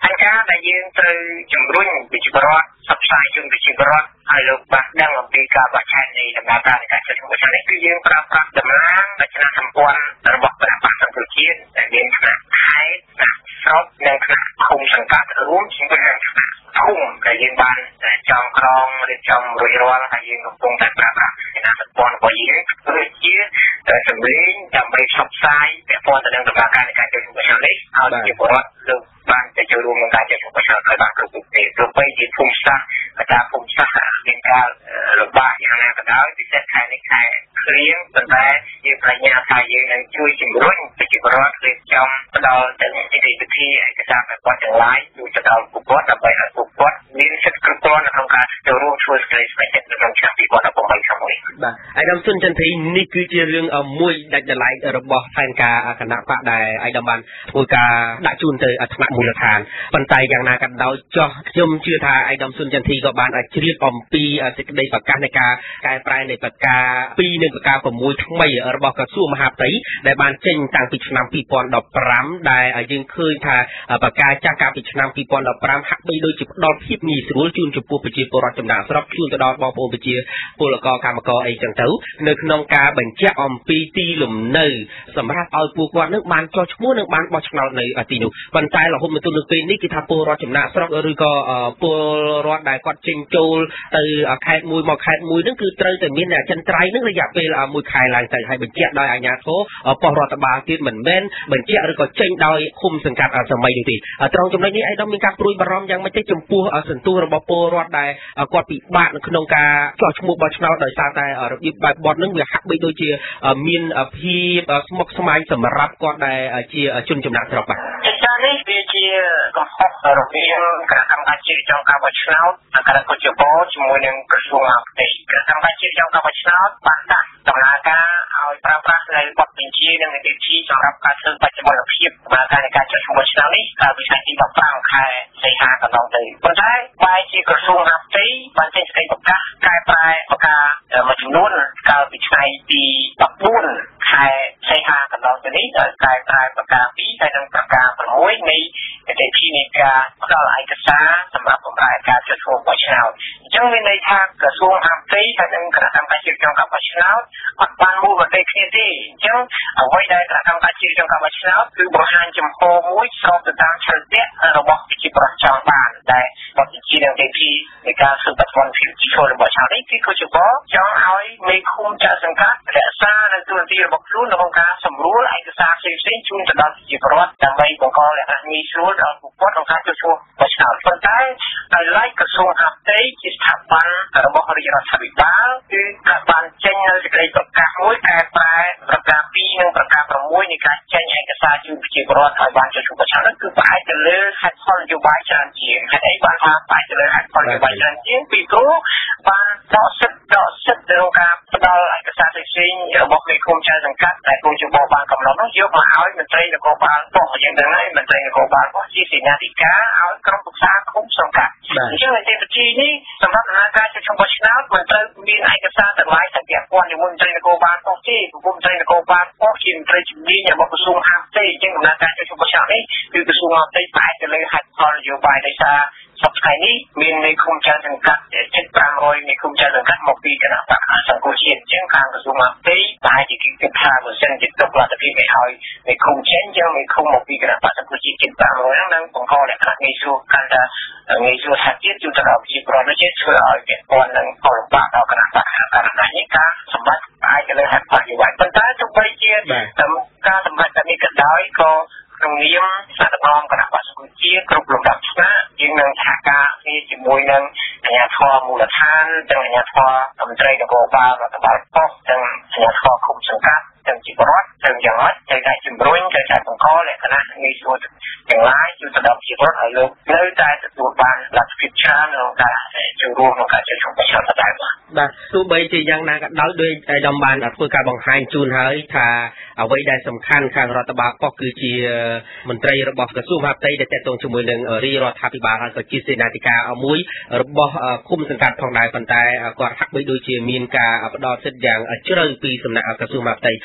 ហើយការដែលយើងត្រូវជំរុញប្រជាពលរដ្ឋផ្សព្វផ្សាយជូនប្រជាពលរដ្ឋឲ្យលោកបានដឹងអំពីការបោះឆ្នោតនៃដំណើរការនៃការចុះឈ្មោះបោះឆ្នោតនេះគឺយើងប្រើប្រាស់តំណាងរចនាសម្ព័ន្ធរបស់គណៈបក្សសង្គ្រោះជាតិដែលមានថ្នាក់ខេត្តថ្នាក់ស្រុកនិងថ្នាក់ឃុំសង្កាត់រួមជាមួយនឹងថ្នាក់ភូមិដែលយើងបានចងក្រងរៀបចំរួចរាល់ហើយយើងកំពុងតែប្រើប្រាស់រចនាសម្ព័ន្ធរបស់យើងធ្វើជាសម្លេងដើម្បីផ្សព្វផ្សាយពាក់ព័ន្ធទៅនឹងដំណើរការនៃការចុះឈ្មោះបោះឆ្នោតនេះឲ្យប្រជាពលរដ្ឋលោកបានទៅចូលរួមក្នុងការចុះឈ្មោះបោះឆ្នោតឲ្យបានគ្រប់គ្រប់ទេទោះបីជាភូមិសាស្ត្រកត្តាភូមិសាស្ត្រមានការលំបាកយ៉ាងណាក៏ដោយពិសេសខែនេះខែគ្រៀងប៉ុន្តែយើងបញ្ញាថាយើងនឹងជួយជំរុញប្រជាពលរដ្ឋរៀបចំផ្ដល់ទៅនីតិវិធីឯកសារប្រព័ន្ធទាំងឡាយជួយទៅដល់ពួកគាត់ដើម្បីឲ្យពួកគាត់មានសិទ្ធិគ្រប់គ្រាន់ក្នុងការចូលរួមធ្វើសេចក្តីស្វែងរកក្នុងឆ្នាំពីរពាន់ដប់ប្រាំខាងមុខនេះបាទអាយដាមស៊ុនចន្ទធីនេះគឺជារឿងមួយដាច់ដライរបស់ផែនការគណៈបកដែលអាយដាមបានធ្វើការដាក់ជូនទៅថ្នាក់មូលដ្ឋានប៉ុន្តែយ៉ាងណាក៏ដោយចោះខ្ញុំជឿថាអាយដាមស៊ុនចន្ទធីក៏បានជ្រាបអំពីសេចក្តីប្រកាសនៃការកែប្រែនៃប្រកាសពីរនិងប្រកាស៦ថ្មីរបស់ក្រសួងមហាផ្ទៃដែលបានចេញតាំងពីឆ្នាំពីរពាន់ដប់ប្រាំដែលយើងឃើញថាប្រកាសចាស់កាលពីឆ្នាំពីរពាន់ដប់ប្រាំហាក់បីដូចជាផ្ដល់ភាពងាយស្រួលជូនចំពោះប្រជាពលរដ្ឋចំណាក់ស្រុកជូនទៅដល់បងប្អូនប្រជាពលករកម្មករអីចឹងទៅនៅក្នុងការបញ្ជាក់អំពីទីលំនៅសម្រាប់ឲ្យពួកគាត់នឹងបានចុះឈ្មោះនិងបានបោះឆ្នោតនៅទីនោះប៉ុន្តែរហូតមកទល់នឹងពេលនេះគឺថាពលរដ្ឋចំណាក់ស្រុកឬក៏ពលរដ្ឋដែលគាត់ចេញចូលទៅខេត្តមួយមកខេត្តមួយនឹងគឺត្រូវតែមានអចិន្ត្រៃយ៍នឹងរយៈពេលមួយខែឡើងទៅហើយបញ្ជាក់ដោយអាជ្ញាធរប៉ុស្តិ៍រដ្ឋបាលទៀតមិនមែនបញ្ជាក់ឬក៏ចេញដោយឃុំសង្កាត់សម័យនោះទេត្រង់ចំណុចនេះឯកឧត្តមមានការព្រួយបារម្ភយ៉ាងម៉េចទេចំពោះសន្ទុះរបស់ពលរដ្ឋដែលគាត់ពិបាកនៅក្នុងការចោះឈ្មោះបោះឆ្នោតដោយសារតែរបៀបបែបបទនឹងវាហាក់បីដូចជាមានភាពស្មុគស្មាញសម្រាប់គាត់ដែលជាជនចំណាក់ស្រុកបាទកិច្ចការនេះវាជាកំហុសរវាងគណៈកម្មការជាតិtrongការបោះឆ្នោតគណៈកោជបជាមួយនឹងក្រសួងមហាផ្ទៃគណៈកម្មការជាតិtrongការបោះឆ្នោតបានដាក់ដំណើរការឲ្យប្រើប្រាស់នៅបទបញ្ជានិងនីតិវិធីសម្រាប់ការធ្វើបច្ចុប្បន្នភាពដំណើរការនៃការចុះឈ្មោះបោះឆ្នោតនេះកាលពីថ្ងៃទីដប់ប្រាំខែសីហាកន្លងទៅប៉ុន្តែបែរជាក្រសួងមហាផ្ទៃបានចេញសេចក្តីប្រកាសកែប្រែប្រកាសមួយចំនួនកាលពីថ្ងៃទីដប់បួនខែសីហាកន្លងទៅនេះដោយកែប្រែប្រកាសពីរហើយនិងប្រកាសប្រាំមួយនៃនីតិវិធីនៃការផ្ដល់ឯកសារសម្រាប់បម្រើការចុះឈ្មោះបោះឆ្នោតអញ្ចឹងមានន័យថាក្រសួងមហាផ្ទៃហើយនិងគណៈកម្មការជាតិក្នុងការបោះឆ្នោតអត់បានមូលប្រទេសគ្នាទេអញ្ចឹងអ្វីដែលគណៈកម្មការជាតិក្នុងការបោះឆ្នោតគឺបង្ហាញចំហមួយស្របទៅតាមឆន្ទៈរបស់ប្រជាពលរដ្ឋចង់បានតែបទបញ្ជានិងនីតិវិធីនៃការធ្វើបច្ចុប្បន្នភាពជីវរបស់ឆ្នោតនេះគឺគឺជាបចង់ឲ្យមេឃុំចៅសង្កាត់រក្សានៅទូរនទីរបស់ខ្លួនក្នុងការសម្រួលឯកសារផ្សេងៗជូនទៅដល់ប្រជាពលរដ្ឋដើម្បីបង្កលក្ខណៈងាយស្រួលដល់ពួកគាត់ក្នុងការចុះឈ្មោះបោះឆ្នោតប៉ុន្តែដោយឡែកក្រសួងមហាផ្ទៃជាស្ថាប័នរបស់រាជរដ្ឋាភិបាលគឺក៏បានចេញនៅសេចក្តីប្រកាសមួយកែប្រែប្រកាសពីរនិងប្រកាសប្រាំមួយនៃការចេញឯកសារជូនប្រជាពលរដ្ឋឲ្យបានចុះឈ្មោះបោះឆ្នោតនោះគឺផ្អែកទៅលើហេតុផលនយោបាយច្រើនជាងហេតុអីបានថាផ្អែកទៅលើហេតុផលនយោបាយច្រើនជាងពីព្រោះបានដកសិទ្ធិដកសិទ្ធិក្នុងការផ្ដល់ឯកសារផ្សេងៗរបស់មេឃុំចៅសង្កាត់ដែលគូជបបានកំណត់នោះយកមកឲ្យមន្ត្រីនគរបាលប៉ុស្តិ៍យ៉ាងដឹងហើយមន្ត្រីនគរបាលប៉ុស្តិ៍ជាសេនាធិការឲ្យក្រុមប្រឹក្សាឃុំសង្កាត់អញ្ចឹងនីតិវិធីនេះសម្រាប់ដំណើរការចុះឈ្មោះបោះឆ្នោតមិនត្រូវមានឯកសារទាំងឡាយដែលពាក់ព័ន្ធជាមួយមន្ត្រីនគរបាលប៉ុស្តិ៍ទេព្រោះមន្ត្រីនគរបាលប៉ុស្តិ៍ជាមន្ត្រីជំនាញរបស់ក្រសួងមហាផ្ទៃអញ្ចឹងដំណើរការចុះឈ្មោះបោះឆ្នោតនេះគឺក្រសួងមហាផ្ទៃផ្អែកទៅលើហេតុផលនយោបាយដោយសារសប្តាហ៍នេះមានមេឃុំចៅសង្កាត់ជិតប្រាំរយមេឃុំចៅសង្កាត់មកពីគណៈបកសង្គ្រោះជាតិអញ្ចឹងខាងក្រសួងមហាផ្ទៃតែជាគិតថាបើសិនជាទុកលទ្ធភាពឲ្យឲ្យមេឃុំចេញចឹងមេឃុំមកពីគណៈបកសង្គ្រោះជាតិជិតប្រាំរយហ្នឹងនឹងបង្កលក្ខណៈងាយស្រួលកាន់តែងាយស្រួលថាទៀតជួយទៅដល់ប្រជាពលរដ្ឋជាតិធ្វើឲ្យពាក់ព័ន្ធនឹងផលលំបាកដល់គណៈបកករណីនេះការសម្បត្តិផ្អែកទៅលើហេតុផលនយោបាយប៉ុន្តែទោះបីជាការសម្បត្តិនេះក៏ដោយក៏ក្នុងនាមស្ថាប័នគណៈបក្សសង្គ្រោះជាតិគ្រប់លំដាប់ថ្នាក់យើងនឹងសហការគ្នាជាមួយនឹងអាជ្ញាធរមូលដ្ឋានទាំងអាជ្ញាធរមន្ត្រីនគរបាលរដ្ឋបាលប៉ុស្តិ៍ទាំងអាជ្ញាធរឃុំសង្កាត់ទាំងជីវរដ្ឋទាំងយ៉ាងម៉េចត្រូវតែជំរុញត្រូវតែបង្កលក្ខណៈងាយស្រួលទាំងឡាយជួយទៅដល់ជីវរដ្ឋឲ្យលោកនៅតែទទួលបានលទ្ធភាពច្រើនក្នុងការចូលរួមក្នុងការចុះឈ្មោះបោះឆ្នោតដែរបាទទោះបីជាយ៉ាងណាក៏ដោយដោយអាដាមបានធ្វើការបង្ហាញជូនហើយថាអ្វីដែលសំខាន់ខាងរដ្ឋបាលប៉ុស្តិ៍គឺជាមន្ត្រីរបស់ក្រសួងមហាផ្ទៃដែលតេតងជាមួយនឹងរាជរដ្ឋាភិបាលហើយក៏ជាសេនាធិការមួយរបស់ឃុំសង្កាត់ផងដែរប៉ុន្តែគាត់ហាក់បីដូចជាមានការផ្ដោតសិទ្ធិយ៉ាងជ្រៅពីសំណាក់ក្រសួងមហាផ្ទៃ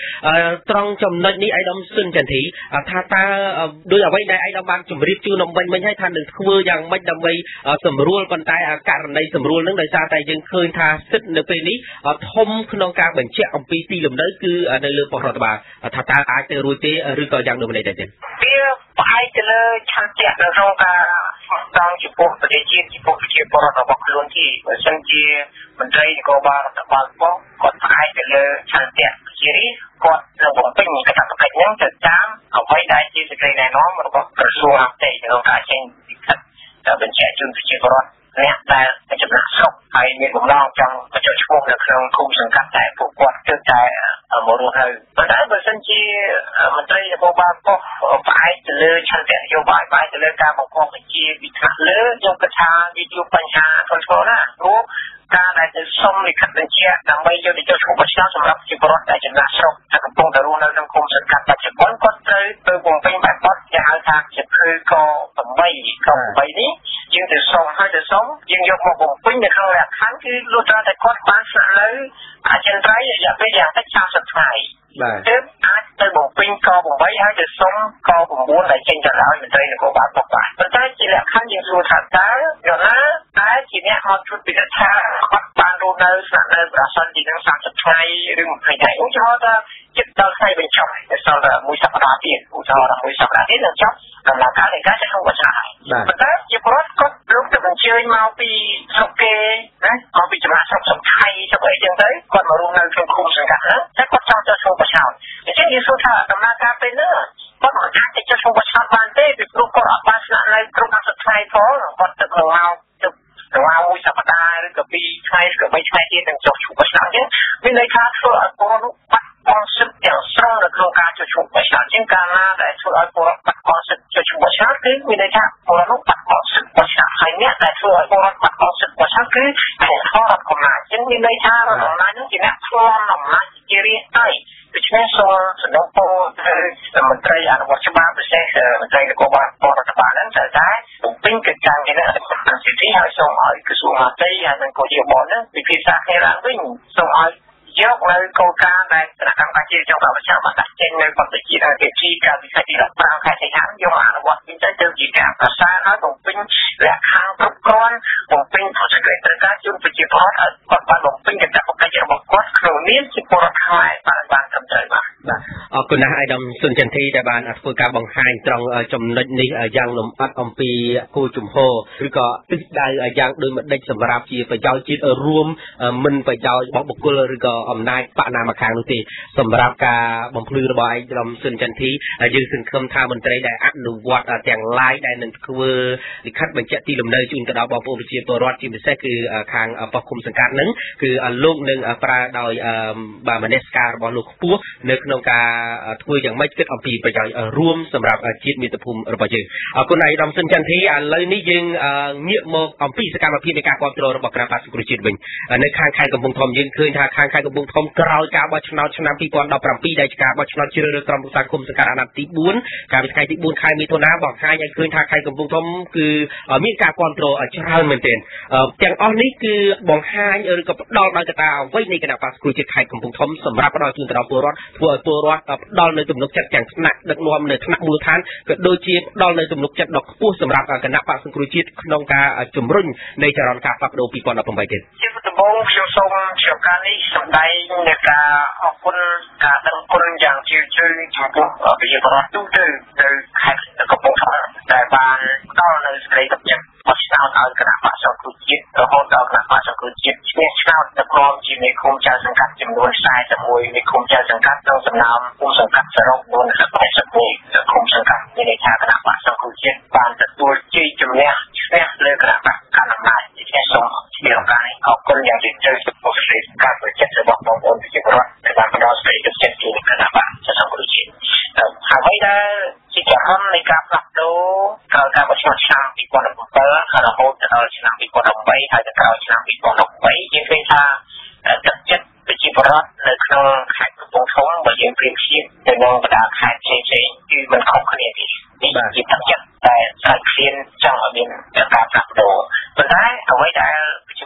ត្រង់ចំណុចនេះឯកឧត្តមស៊ុនចន្ទធីថាតើដោយអ្វីដែលឯកឧត្តមបានជម្រាបជូនអំបញ្ញមិញឲ្យថានឹងធ្វើយ៉ាងម៉េចដើម្បីសម្រួលប៉ុន្តែករណីសម្រួលនឹងដោយសារតែយើងឃើញថាសិទ្ធិនៅពេលនេះធំក្នុងការបញ្ជាក់អំពីទីលំនៅគឺនៅលើប៉ុស្តិ៍រដ្ឋបាលថាតើអាចទៅរួចទេឬក៏យ៉ាងដូចម្តេចដែរទេវាផ្អែកទៅលើឆន្ទៈនៅក្នុងការស្ដារចំពោះប្រទេសជាតិចំពោះប្រជាពលរដ្ឋរបស់ខ្លួនទីបើសិនជាមន្ត្រីនគរបាលរដ្ឋបាលផងគាត់ផ្អែកទៅលើឆន្ទៈជារីគាត់នឹងបំពេញកាតព្វកិច្ចហ្នឹងទៅតាមអ្វីដែលជាសេចក្តីណែនាំរបស់ក្រសួងអប់រំក្នុងការចេញលិខិតបញ្ជាក់ជូនប្រជាពលរដ្ឋអ្នកដែលចំណាក់ស្រុកហើយមានបំណងចង់បញ្ចុះឈ្មោះនៅក្នុងឃុំសង្កាត់តែពួកគាត់គឺតែមករស់នៅប៉ុន្តែបើសិនជាមន្ត្រីនគរបាលប៉ុស្តិ៍ផ្អែកទៅលើឆន្ទៈនយោបាយផ្អែកទៅលើការបង្កប់បញ្ជាពីថ្នាក់លើខ្ញុំគិតថាវាជួបបញ្ហាធ្ងន់ធ្ងរណាស់ព្រោះការដែលទៅសុំលិខិតបញ្ជាក់ដើម្បីយកទៅចុះឈ្មោះបោះឆ្នោតសម្រាប់ប្រជាពលរដ្ឋដែលចំណាក់ស្រុកតែកំពុងតែរស់នៅក្នុងឃុំសង្កាត់បច្ចុប្បន្នគាត់ត្រូវទៅបំពេញបែបបទគេហៅថាជាគឺក8ក8នេះយើងទៅសុំហើយទៅសុំយើងយកមកបំពេញនៅក្នុងលក្ខខណ្ឌគឺលុះត្រាតែគាត់បានស្នាក់នៅអចិន្ត្រៃយ៍រយៈពេលយ៉ាងតិចសាមសិបថ្ងៃបាទទើបអាចទៅបំពេញក8ហើយទៅសុំក9ដែលចេញទៅឲ្យមន្ត្រីនគរបាលប៉ុស្តិ៍បានប៉ុន្តែជាលក្ខខណ្ឌយើងសួរថាតើយ៉ាងណាតែជាអ្នកមកជួយពិនិត្យថាគាត់បានរស់នៅស្នាក់នៅប្រសិនទីនឹងសាមសិបថ្ងៃឬยี่สิบថ្ងៃឧទាហរណ៍ថាជិតដល់ថ្ងៃបញ្ចប់តែសល់តែមួយសប្តាហ៍ទៀតឧទាហរណ៍ថាមួយសប្តាហ៍ទៀតនឹងចប់ដំណើរការនៃការចុះឈ្មោះបោះឆ្នោតហើយប៉ុន្តែជាពលរដ្ឋគាត់លោកទៅអញ្ជើញមកពីស្រុកគេណាមកពីចំណាក់ស្រុកស្រុកថៃស្រុកអីចឹងទៅគាត់មករស់នៅក្នុងឃុំសង្កាត់ហ្នឹងតែគាត់ចង់ចុះឈ្មោះបោះឆ្នោតអញ្ចឹងយើងសួរថាដំណើរការពេលនេះគាត់មិនអាចទៅចុះឈ្មោះបោះឆ្នោតបានទេពីព្រោះគាត់អត់បានស្នាក់នៅគ្រប់សាមសិបថ្ងៃផងគាត់ទៅមកទៅទៅមួយសប្តាហ៍ឬក៏ពីរថ្ងៃឬក៏បីថ្ងៃទៀតនឹងចុះឈ្មោះបោះឆ្នោតអញ្ចឹងមានន័យថាធ្វើឲ្យពលរដ្ឋបាត់បង់សិទ្ធិទាំងស្រុងនៅក្នុងការចុះឈ្មោះបោះឆ្នោតអញ្ចឹងកាលណាដែលធ្វើឲ្យពលរដ្ឋបាត់បង់សិទ្ធិចុះឈ្មោះបោះឆ្នោតគឺមានន័យថាពលរដ្ឋបាត់បង់សិទ្ធិបោះឆ្នោតហើយអ្នកដែលធ្វើឲ្យពលរដ្ឋបាត់បង់សិទ្ធិបោះឆ្នោតគឺអាជ្ញាធររដ្ឋកំណាចអញ្ចឹងមានន័យថារដ្ឋកំណាចនឹងជាអ្នកផ្លន់អំណាចជារាជហើយដូច្នេះសូមសំណូមពរទៅមន្ត្រីអនុវត្តច្បាប់ពិសេសមន្ត្រីនគរបាលរដ្ឋបាលហ្នឹងត្រូវតែបំពេញកិច្ចការនេះឲ្យបានសិទ្ធិហើយសូមឲ្យក្រសួងមហាផ្ទៃហើយនិងកោយោបល់ហ្នឹងពិភាក្សាគ្នាឡើងវិញសូមឲ្យយកនៅគោលការណ៍ដែលគណៈកម្មការជាតិចុងក្រោយបានដាក់ចេញនៅបន្តិចទៀតគេជីការវិស័យទីដប់ប្រាំខែសីហាយកអនុវត្តវិញទៅទៅជាការប្រសើរហើយបំពេញលក្ខខណ្ឌគ្រប់គ្រាន់បំពេញផលសេចក្តីត្រូវការជូនប្រជាពលរដ្ឋឲ្យគាត់បានបំពេញកាតព្វកិច្ចរបស់គាត់ក្នុងនាមជាពលរដ្ឋខ្មែរបានបានត្រឹមត្រូវបាទបាទអរគុណណាស់អាយដាមស៊ុនចន្ទធីដែលបានធ្វើការបង្ហាញត្រង់ចំណុចនេះយ៉ាងលម្អិតអំពីគោលជំហរឬក៏ទិសដៅយ៉ាងដូចម្ដេចសម្រាប់ជាប្រយោជន៍ជាតិរួមមិនប្រយោជន៍របស់បុគ្គលឬក៏អំណាចបកណាម្ខាងនោះទេសម្រាប់ការបំភ្លឺរបស់អាយដាមស៊ុនចន្ទធីយើងសង្ឃឹមថាមន្ត្រីដែលអនុវត្តទាំងឡាយដែលនឹងធ្វើលិខិតបញ្ជាក់ទីលំនៅជូនទៅដល់បងប្អូនប្រជាពលរដ្ឋជាពិសេសគឺខាងប៉ុស្តិ៍ឃុំសង្កាត់ហ្នឹងគឺលោកនឹងប្រើដោយបាទមនសិការរបស់លោកខ្ពស់នៅក្នុងការធ្វើយ៉ាងម៉េចគិតអំពីប្រយោជន៍រួមសម្រាប់ជាតិមាតុភូមិរបស់យើងអរគុណអាយដាមស៊ុនចន្ទធីឥឡូវនេះយើងងាកមកអំពីសកម្មភាពនៃការគ្រប់គ្រងរបស់គណៈបក្សសង្គ្រោះជាតិវិញនៅខាងខេត្តកំពង់ធំយើងឃើញថាខាងខេត្តកំពង់ធំក្រោយការបោះឆ្នោតឆ្នាំពីរពាន់ដប់ប្រាំពីរដែលជាការបោះឆ្នោតជ្រើសរើសក្រុមប្រឹក្សាឃុំសង្កាត់អាណត្តិទីបួនកាលពីថ្ងៃទីបួនខែមិថុនាបង្ហាញឲ្យឃើញថាខេត្តកំពង់ធំគឺមានការគ្រប់គ្រងច្រើនមែនទែនទាំងអស់នេះគឺបង្ហាញឬក៏ផ្ដល់ដោយកត្តាអ្វីនៃគណៈបក្សសង្គ្រោះជាតិខេត្តកំពង់ធំសម្រាប់ផ្ដល់ជូនទៅដល់ពលរដ្ឋធ្វើឲ្យពលរដ្ឋផ្ដល់នៅទំនុកចិត្តទាំងថ្នាក់ដឹកនាំនៅថ្នាក់មូលដ្ឋានក៏ដូចជាផ្ដល់នៅទំនុកចិត្តដ៏ខ្ពស់សម្រាប់គណៈបក្សសង្គ្រោះជាតិក្នុងការជំរុញនៃចរន្តការផ្លាស់ប្ដូរពីរពាន់ដប់ប្រាំបីទៀតជាដំបូងខ្ញុំសូមជាការនេះសម្ដែងនៃការអរគុណការដឹងគុណយ៉ាងជ្រាលជ្រៅចំពោះប្រជាពលរដ្ឋទូទៅទៅខេត្តកំពង់ធំដែលបានផ្ដល់នៅសេចក្តីទុកចិត្តបោះឆ្នោតឲ្យគណៈបក្សសង្គ្រោះជាតិរហូតដល់គណៈបក្សសង្គ្រោះជាតិឈ្នះឆ្នោតទៅព្រមជាមេឃុំចៅសង្កាត់ចំនួនខ្សែតែមួយមេឃុំចៅសង្កាត់ក្នុងសំណើមភូមិសង្កាត់សរុបចំនួនแปดสิบមួយឃុំសង្កាត់មានន័យថាគណៈបក្សសង្គ្រោះជាតិបានទទួលជ័យជំនះឈ្នះលើគណៈបក្សកណ្ដាលអំណាចជាសូមមានឱកាសនេះអរគុណយ៉ាងជ្រាលជ្រៅចំពោះសេចក្តីការប្រជិតរបស់បងប្អូនប្រជាពលរដ្ឋដែលបានផ្ដល់សេចក្តីទុកចិត្តជូនគណៈបក្សសង្គ្រោះជាតិហើយដែលជាចរន្តនៃការផ្លាស់ប្ដូរក្រោយការបោះឆ្នោតឆ្នាំពីរពាន់ដប់ប្រាំbảyហើយរហូតដល់ឆ្នាំពីរពាន់ដប់ប្រាំបីហើយទៅក្រោយឆ្នាំពីរពាន់ដប់ប្រាំបីយើងឃើញថាទឹកចិត្តប្រជាពលរដ្ឋនៅក្នុងខេត្តកំពង់ធំបើយើងប្រៀបធៀបទៅនឹងបណ្ដាខេត្តផ្សេងៗគឺមិនខុសគ្នាទេនេះជាទឹកចិត្តតែស្រេចឃ្លានចង់ឲ្យមានការផ្លាស់ប្ដូរប៉ុន្តែអ្វីដែលប្រជា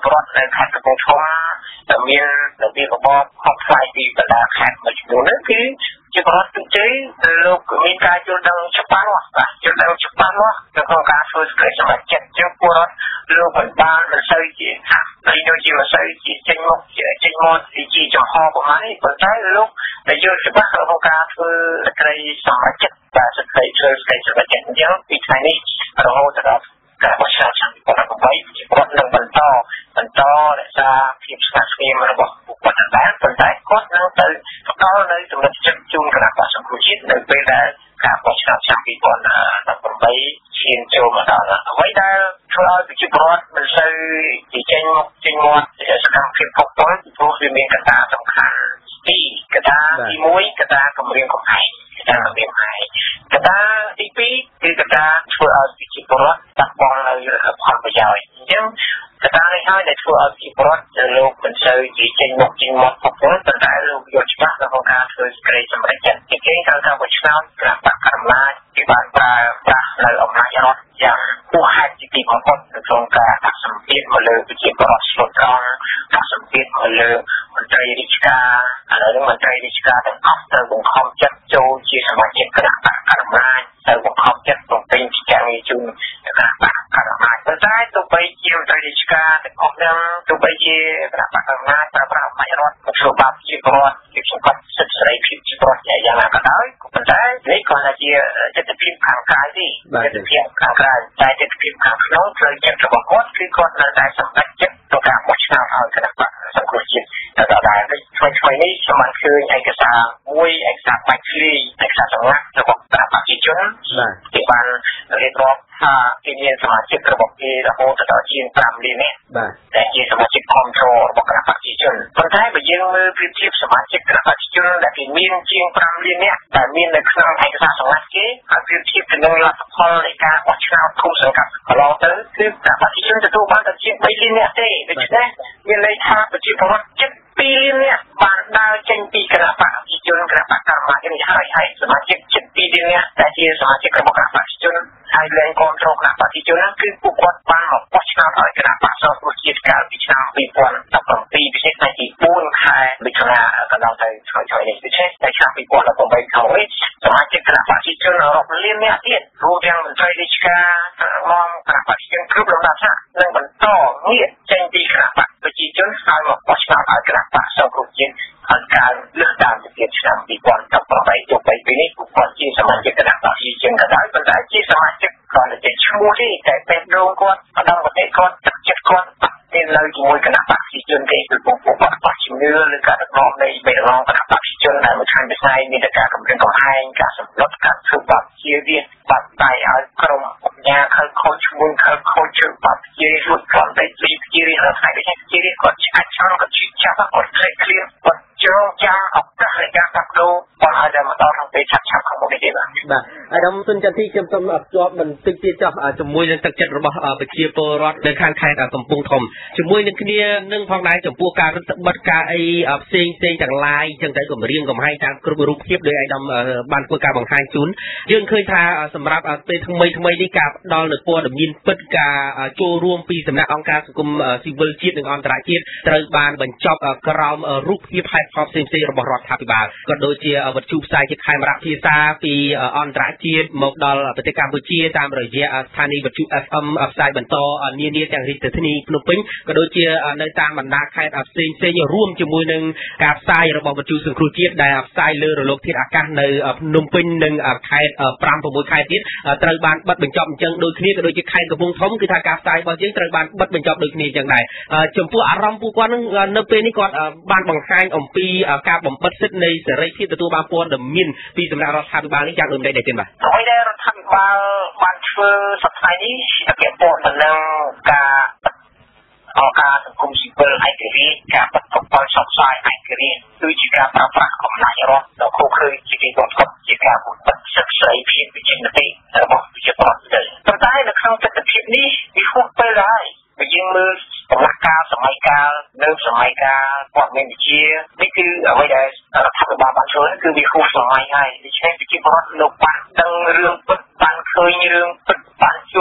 ពលរដ្ឋនៅខេត្តកំពង់ធំដែលមានរបៀបរបបខុសប្លែកពីបណ្ដាខេត្តមួយចំនួននោះគឺជាពលរដ្ឋទូទៅលោកមានការយល់ដឹងច្បាស់លាស់បាទយល់ដឹងច្បាស់លាស់ក្នុងការធ្វើសេចក្តីសម្រេចចិត្តជាពលរដ្ឋលោកមិនបានមិនសូវជាហើយដូចជាមិនសូវជាចេញមកចេញមកជាចំហប្រហែលប៉ុន្តែលោកដែលយល់ច្បាស់ក្នុងការធ្វើសេចក្តីសម្រេចចិត្តបាទសេចក្តីធ្វើសេចក្តីសម្រេចចិត្តអញ្ចឹងពីថ្ងៃនេះរហូតដល់ការបោះឆ្នោតឆ្នាំពីរពាន់ប្រាំeightជាគាត់នឹងបន្តបន្តរក្សាភាពស្ងាត់ស្ងៀមរបស់ពួកគាត់ដដែលប៉ុន្តែគាត់នឹងទៅផ្ដល់នៅទំនុកចិត្តជូនគណៈបក្សសង្គ្រោះជាតិនៅពេលដែលការបោះឆ្នោតឆ្នាំពីរពាន់ប្រាំeightឈានចូលមកដល់អ្វីដែលធ្វើឲ្យប្រជាពលរដ្ឋមិនសូវជាចេញមកចេញមកសកម្មភាពពុកពុលព្រោះវាមានកត្តាសំខាន់ពីរកត្តាទីមួយកត្តាគម្រាមកំហែងកត្តាគម្រាមកំហែងកត្តាទីពីរគឺកត្តាធ្វើឲ្យប្រជាពលរដ្ឋបាត់បង់នៅផលប្រយោជន៍អញ្ចឹងកត្តានេះហើយដែលធ្វើឲ្យប្រជាពលរដ្ឋលោកមិនសូវជាចេញមកចេញមកពុកពុលប៉ុន្តែលោកយល់ច្បាស់ក្នុងការធ្វើសេចក្តីសម្រេចចិត្តជាគេខាងការបោះឆ្នោតគណៈបកកណ្ដាលអំណាចគេបានប្រើប្រាស់នៅអំណាចរដ្ឋយ៉ាងហួសហេតុជាទីបំផុតក្នុងការដាក់សម្ពាធមកលើប្រជាពលរដ្ឋស្លូតត្រង់ដាក់សម្ពាធមកលើមន្ត្រីរាជការឥឡូវនេះមន្ត្រីរាជការទាំងអស់ត្រូវបង្ខំចិត្តចូលជាសមាជិកគណៈបកកណ្ដាលអំណាចត្រូវបង្ខំចិត្តបំពេញការងារជូនគណៈបកកណ្ដាលអំណាចប៉ុន្តែទោះបីជាមន្ត្រីរាជការទាំងអស់ហ្នឹងទោះបីជាគណៈបកកណ្ដាលអំណាចប្រើប្រាស់អំណាចរដ្ឋមកធ្វើបាបប្រជាពលរដ្ឋជាសង្កត់សិទ្ធិសេរីភាពប្រជាពលរដ្ឋយ៉ាងណាក៏ដោយប៉ុន្តែនេះគ្រាន់តែជាទស្សនវិជ្ជាខាងក្រៅទេទស្សនវិជ្ជាខាងក្រៅតែទស្សនវិជ្ជាខាងក្នុងផ្លូវចិត្តរបស់គាត់គឺគាត់នៅតែសម្រេចចិត្តក្នុងការបោះឆ្នោតឲ្យគណៈបកសង្គ្រោះជាតិតែដដែលថ្មីៗនេះខ្ញុំបានឃើញឯកសារមួយឯកសារបាច់ឃ្លីឯកសារសម្ងាត់របស់គណៈបកប្រជាជនគេបានរៀបរាប់ថាគេមានសមាជិករបស់គេរហូតដល់ជាងfiveលាននាក់តែជាសមាជិកគ្រប់គ្រងរបស់គណៈបកប្រជាជនប៉ុន្តែបើយើងមើលប្រៀបធៀបសមាជិកគណៈបកប្រជាជនដែលគេមានជាងfiveលាននាក់តែមាននៅក្នុងឯកសារសម្ងាត់គេហើយប្រៀបធៀបទៅនឹងលទ្ធផលនៃការបោះឆ្នោតឃុំសង្កាត់កន្លងទៅគឺគណៈបកប្រជាជនទទួលបានតែជាងthreeលាននាក់ទេដូច្នេះមានន័យថាប្រជាពលរដ្ឋជិតtwoលាននាក់បានដើរចេញពីគណៈបកប្រជាជនគណៈបកកណ្ដាលអំណាចនេះហើយហើយសមាជិកជិតtwoលាននាក់ដែលជាសមាជិករបស់គណៈបកប្រជាជនហើយលែងគ្រប់គ្រងគណៈបកប្រជាជនហ្នឹងគឺពួកគាត់បានមកបោះឆ្នោតឲ្យគណៈបកសង្គ្រោះជាតិកាលពីឆ្នាំtwo thousand seventeenពិសេសតែទីfourខែមិថុនាកន្លងទៅឆ្លងឆ្លងនេះពិសេសតែឆ្នាំtwo thousand eighteenខាងនេះសមាជិកគណៈបកប្រជាជនរាប់លាននាក់ទៀតរួមទាំងមន្ត្រីរាជការមកគណៈបកប្រជាជនគ្រប់លំដាប់ថ្នាក់នឹងបន្តងារចេញពីគណៈបកប្រជាជនហើយមកបោះឆ្នោតឲ្យគណៈបកសង្គ្រោះជាតិអន្តរលើកតាមទៅទៀតឆ្នាំtwo thousand eighteenចុះបីពីនេះពួកគាត់ជាសមាជិកគណៈបកប្រជាជនក៏ដោយប៉ុន្តែជាសមាជិកគាត់តែឈ្មោះទេតែពេលដងគាត់អត់ដឹងប្រទេសគាត់ទឹកចិត្តគាត់មាននៅជាមួយគណៈបកប្រជាជនទេគឺពួកគាត់បោះជំនឿលើការដឹកនាំនៃបេរងគណៈបកប្រជាជនដែលមួយថ្ងៃមួយថ្ងៃមានតែការគម្រាមកំហែងការសម្លុតការធ្វើបាបជាវាបាត់ដៃឲ្យក្រុមអង្គការខលខូចឈ្មោះខលខូចជើបាត់ជារួចគាត់ទៅជាជារៀងរាល់ថ្ងៃដូចជារៀងគាត់ឆ្កាច់ឆ្លងគាត់ជិះចាប់គាត់ឃ្លាឃ្លាគាត់ចងចាំឱកាសនៃការផ្លាស់ប្ដូរគាត់ឲ្យតែមកដល់ក្នុងពេលឆាប់ឆាប់ខាងមុខនេះទេបាទបាទអាដាមសុនចន្ទទីខ្ញុំសូមភ្ជាប់បន្តិចទៀតចោះជាមួយនឹងទឹកចិត្តរបស់ប្រជាពលរដ្ឋនៅខាងខេត្តកំពង់ធំជាមួយនឹងគ្នានឹងផងដែរចំពោះការរដ្ឋបတ်ការអីផ្សេងផ្សេងទាំងឡាយចឹងទៅគម្រាមកំហែងតាមគ្រប់រូបភាពដោយអាដាមបានធ្វើការបង្ហាញជូនយើងឃើញថាសម្រាប់ពេលថ្មីថ្មីនេះការផ្ដល់នូវព័ត៌មានពិតការចូលរួមពីសំណាក់អង្គការសង្គមស៊ីវិលជាតិនិងអន្តរជាតិត្រូវបានបញ្ចប់ក្រោមរូបភាពហេតុផលផ្សេងផ្សេងរបស់រដ្ឋាភិបាលក៏ដូចជាវិទ្យុផ្សាយជាខេមរៈភាសាពីអន្តរជាតិមកដល់ប្រទេសកម្ពុជាតាមរយៈស្ថានីយ៍វិទ្យុ F M ផ្សាយបន្តនានាទាំងរាជធានីភ្នំពេញក៏ដូចជានៅតាមបណ្ដាខេត្តផ្សេងផ្សេងរួមជាមួយនឹងការផ្សាយរបស់វិទ្យុសង្គ្រោះជាតិដែលផ្សាយលើរលកធាតុអាកាសនៅភ្នំពេញនិងខេត្តfive sixខេត្តទៀតត្រូវបានបិទបញ្ចប់អញ្ចឹងដូចគ្នាក៏ដូចជាខេត្តកំពង់ធំគឺថាការផ្សាយរបស់យើងត្រូវបានបិទបញ្ចប់ដូចគ្នាអញ្ចឹងដែរចំពោះអារម្មណ៍ពួកគាត់នឹងនៅពេលនេះគាត់បានបង្ហាញអំពីការបំបិទសិទ្ធិនៃសេរីភាពទទួលបានព័ត៌មានពីសំណាក់រដ្ឋាភិបាលនេះយ៉ាងដូចម្តេចដែរទេបាទអ្វីដែលរដ្ឋាភិបាលបានធ្វើសប្តាហ៍នេះពាក់ព័ន្ធទៅនឹងការអង្គការសង្គមស៊ីវិលឯករាជ្យការបិទកប៉ុលសបផ្សាយឯករាជ្យគឺជាការប្រើប្រាស់អំណាចរដ្ឋដល់គោលឃើញជាទីបំផុតជាការបំបិទសិទ្ធិសេរីភាពវិជ្ជាមតិរបស់ប្រជាពលរដ្ឋទៅប៉ុន្តែនៅក្នុងទស្សនវិជ្ជានេះវាហួសពេលហើយបើយើងមើលដំណាក់កាលសម័យកាលនៅសម័យកាលព័ត៌មានវិទ្យានេះគឺអ្វីដែលរដ្ឋាភិបាលបានធ្វើគឺវាហួសសម័យហើយដូច្នេះប្រជាពលរដ្ឋលោកបានដឹងរឿងពិតបានឃើញរឿងពិតបានជួប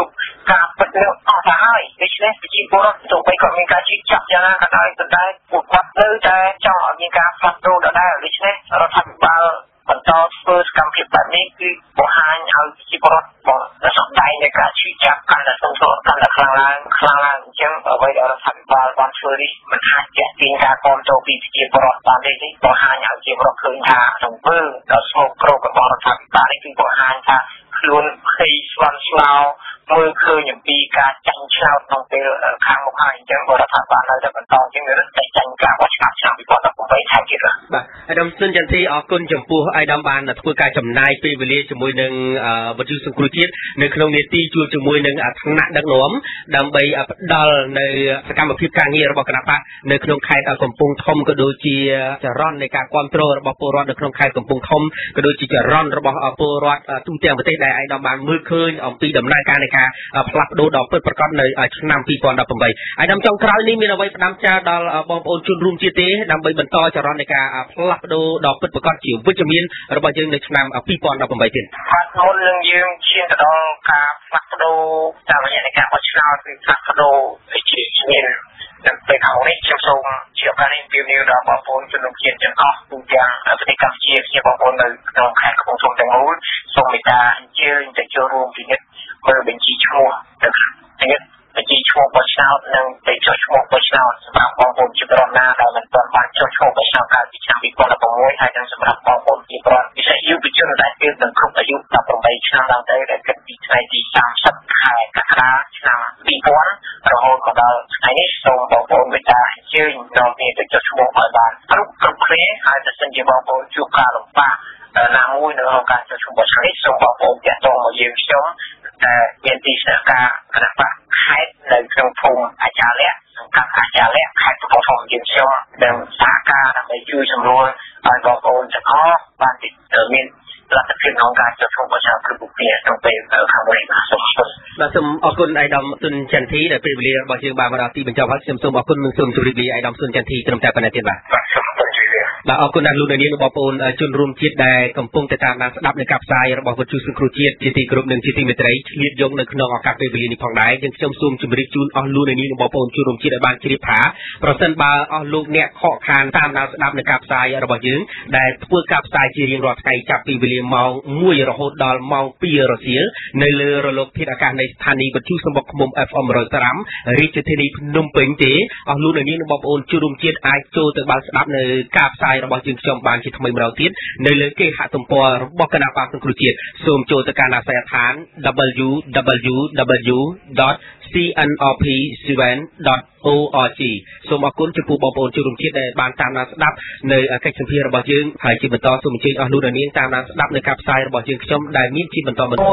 ការពិតនៅអស់ទៅហើយដូច្នេះប្រជាពលរដ្ឋទោះបីគាត់មានការជឿជាក់យ៉ាងណាក៏ដោយប៉ុន្តែពួកគាត់នៅតែចង់ឲ្យមានការផ្លាស់ប្ដូរដដែលដូច្នេះរដ្ឋាភិបាលបន្តធ្វើសកម្មភាពបែបនេះគឺបង្ហាញឲ្យប្រជាពលរដ្ឋបងសម្ដែងនៃការជឿជាក់កាន់តែសំខាន់កាន់តែខ្លាំងឡើងខ្លាំងឡើងអញ្ចឹងអ្វីដែលរដ្ឋាភិបាលបានធ្វើនេះមិនអាចទាក់ទាញការគ្រប់គ្រងពីប្រជាពលរដ្ឋបានទេបង្ហាញឲ្យប្រជាពលរដ្ឋឃើញថាសង្វើដ៏ស្មោកគ្រោករបស់រដ្ឋាភិបាលនេះគឺបង្ហាញថាខ្លួនភ័យស្លន់ស្លោមើលឃើញអំពីការចាញ់ឆ្នោតក្នុងពេលខាងមុខហើយអញ្ចឹងរដ្ឋាភិបាលនៅតែបន្តអញ្ចឹងរឹតតែចាញ់ការបោះឆ្នោតឆ្នាំពីរពាន់ដប់ប្រាំបីថែមទៀតបាទអាដាមស៊ុនចន្ទធីអរគុណចំពោះអាដាមបានធ្វើការចំណាយពេលវេលាជាមួយនឹងវិទ្យុសង្គ្រោះជាតិនៅក្នុងនេតិជួបជាមួយនឹងថ្នាក់ដឹកនាំដើម្បីផ្ដល់នៅសកម្មភាពការងាររបស់គណៈបកនៅក្នុងខេត្តកំពង់ធំក៏ដូចជាចរន្តនៃការគ្រប់គ្រងរបស់ពលរដ្ឋនៅក្នុងខេត្តកំពង់ធំក៏ដូចជាចរន្តរបស់ពលរដ្ឋទូទាំងប្រទេសដែលអាដាមបានមើលឃើញអំពីដំណើរការនៃការផ្លាស់ប្ដូរដ៏ពិតប្រាកដនៅឆ្នាំពីរពាន់ដប់ប្រាំបីអាដាមចុងក្រោយនេះមានអ្វីផ្ដាំចាដល់បងប្អូនជនរួមជាតិទេដើម្បីបន្តចរន្តនៃការផ្លាស់ប្ដូរដ៏ពិតប្រាកដជាវិជ្ជមានរបស់យើងនៅឆ្នាំពីរពាន់ដប់ប្រាំបីទៀតបាទមុននឹងយើងឈានទៅដល់ការផ្លាស់ប្ដូរតាមរយៈនៃការបោះឆ្នោតគឺផ្លាស់ប្ដូរវិជ្ជាមាននៅពេលខាងនេះខ្ញុំសូមជាឱកាសនេះពីនីវដល់បងប្អូនជនរួមជាតិទាំងអស់ទូទាំងប្រទេសកម្ពុជាជាបងប្អូននៅក្នុងខេត្តកំពង់ធំទាំងមូលសូមមេត្តាអញ្ជើញទៅចូលរួមពិនិត្យមើលបញ្ជីឈ្មោះទៅពិនិត្យបញ្ជីឈ្មោះបោះឆ្នោតនិងទៅចុះឈ្មោះបោះឆ្នោតសម្រាប់បងប្អូនជាប្រណាដែលមិនទាន់បានចុះឈ្មោះបោះឆ្នោតកាលពីឆ្នាំពីរពាន់ដប់ប្រាំមួយហើយនិងសម្រាប់បងប្អូនជាប្រណាពិសេសយុវជនដែលទើបនឹងគ្រប់អាយុដប់ប្រាំបីឆ្នាំឡើងទៅដែលគិតពីថ្ងៃទីសាមសិបខែកក្កដាឆ្នាំពីរពាន់រហូតមកដល់ថ្ងៃនេះសូមបងប្អូនមេត្តាអញ្ជើញដល់គ្នាទៅចុះឈ្មោះឲ្យបានគ្រប់គ្រប់គ្នាហើយបើសិនជាបងប្អូនជួបការលំបាកណាមួយនៅក្នុងការចុះឈ្មោះបោះឆ្នោតនេះសូមបងប្អូនទាក់ទងមកយើងខ្ញុំដែលមានទីស្នាក់ការគណៈបកខេត្តនៅក្នុងភូមិអាចារ្យលក្ខសង្កាត់អាចារ្យលក្ខខេត្តកំពង់ធំយើងខ្ញុំដែលសហការដើម្បីជួយសម្រួលឲ្យបងប្អូនទាំងអស់បានមានលទ្ធភាពក្នុងការចុះឈ្មោះបោះឆ្នោតគ្រប់គ្នាក្នុងពេលខាងមុខនេះសូមអរគុណបាទសូមអរគុណអាដាមស៊ុនចន្ទធីដែលពេលវេលារបស់យើងបានមកដល់ទីបញ្ចប់ហើយខ្ញុំសូមអរគុណនិងសូមជម្រាបលាអាដាមស៊ុនចន្ទធីត្រឹមតែប៉ុណ្ណេះទៀតបាទបាទសូមអរគុណជម្រាបលាបាទអរគុណដល់លោកនាងបងប្អូនជនរួមជាតិដែលកំពុងតែតាមដានស្ដាប់នៅការផ្សាយរបស់វិទ្យុសង្គ្រោះជាតិជាទីគោរពនិងជាទីមេត្រីឆ្លៀតយកនៅក្នុងឱកាសពេលវេលានេះផងដែរយើងខ្ញុំសូមជម្រាបជូនអស់លោកនាងបងប្អូនជនរួមជាតិឲ្យបានជ្រាបថាប្រសិនបើអស់លោកអ្នកខកខានតាមដានស្ដាប់នៅការផ្សាយរបស់យើងដែលធ្វើការផ្សាយជារៀងរាល់ថ្ងៃចាប់ពីវេលាម៉ោងមួយរហូតដល់ម៉ោងពីររសៀលនៅលើរលកធាតុអាកាសនៃស្ថានីយ៍វិទ្យុសំបុកឃុំ เอฟ เอ็ม một trăm năm រាជធានីភ្នំពេញទេអស់លោកនាងបងប្អូនជនរួមជាតិអាចចូលទៅបានស្ដាប់នៅការផ្សាយរបស់យើងខ្ញុំបានជាថ្មីម្ដងទៀតនៅលើគេហទំព័ររបស់គណៈបកសង្គ្រោះជាតិសូមចូលទៅកាន់អាសយដ្ឋាន double-u double-u double-u ដត ซี เอ็น อาร์ พี เซเว่น ដត អូ អាร์ จี សូមអរគុណចំពោះបងប្អូនជនរួមជាតិដែលបានតាមដានស្ដាប់នៅកិច្ចសម្ភាររបស់យើងហើយជាបន្តសូមអញ្ជើញអស់លោកនាងតាមដានស្ដាប់នៅការផ្សាយរបស់យើងខ្ញុំដែលមានជាបន្តបន្ត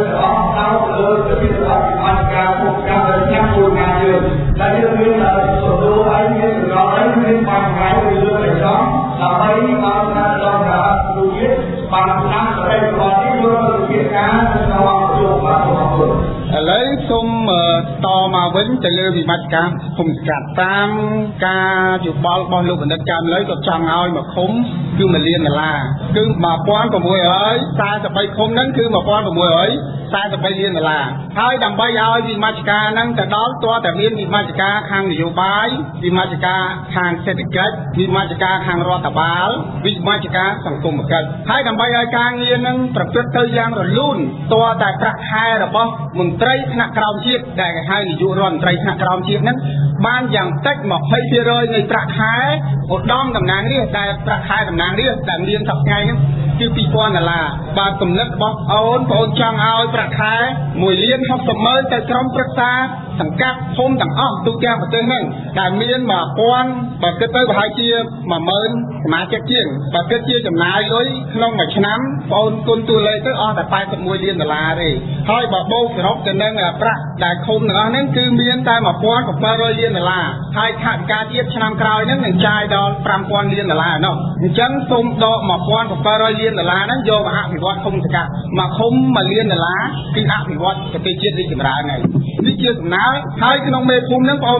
ឥឡូវសូមតមកវិញទៅលើវិបត្តិការឃុំស្កាត់តាមការយោបល់របស់លោកបណ្ឌិតចាំលើក៏ចង់ឲ្យមកឃុំគឺមួយលានដុល្លារគឺmột nghìn sáu trăm bốn mươi baឃុំហ្នឹងគឺmột nghìn sáu trăm bốn mươi baលានដុល្លារហើយដើម្បីឲ្យវិមជ្ឈការហ្នឹងទៅដល់តើតែមានវិមជ្ឈការខាងនយោបាយវិមជ្ឈការខាងសេដ្ឋកិច្ចវិមជ្ឈការខាងរដ្ឋបាលវិមជ្ឈការសង្គមគិច្ចហើយដើម្បីឲ្យការងារហ្នឹងប្រព្រឹត្តទៅយ៉ាងរលូនតើតែប្រាក់ខែរបស់មន្ត្រីថ្នាក់ក្រោមជាតិដែលគេហៅនាយករដ្ឋមន្ត្រីថ្នាក់ក្រោមជាតិហ្នឹងបានយ៉ាងតិចยี่สิบភាគរយនៃប្រាក់ខែឧត្តមតំណាងរាស្ត្រដែលប្រាក់ខែតំណាងរាស្ត្រដែលមានសប្តាហ៍ហ្នឹងគឺពីរពាន់ដុល្លារបាទគំនិតរបស់អូនបងចង់ឲ្យប្រាក់ខែមួយលានហុកសិបម៉ឺនទៅក្រុមប្រឹក្សាសង្កាត់ភូមិទាំងអស់ទូទាំងប្រទេសហ្នឹងដែលមានmột nghìnបើគិតទៅប្រហែលជាmột nghìnសមាជិកជាងបើគិតជាចំណាយលុយក្នុងមួយឆ្នាំបងគុណតួលេខទៅអស់តែแปดสิบเอ็ดលានដុល្លារទេហើយបើបូកសរុបទៅនឹងប្រាក់ដែលឃុំទាំងអស់ហ្នឹងគឺមានតែmột nghìn bảy trămលានដុល្លារហើយថវិកាទៀតឆ្នាំក្រោយហ្នឹងនឹងចាយដល់five thousandលានដុល្លារនោះអញ្ចឹងសូមដកmột nghìn bảy trămលានដុល្លារហ្នឹងយកមកអភិវឌ្ឍឃុំសង្កាត់មកឃុំមួយលានដុល្លារគឺអភិវឌ្ឍប្រទេសជាតិរីកចម្រើនហើយនេះជាសំណើហើយក្នុងមេភូមិហ្នឹងបងអូនបាន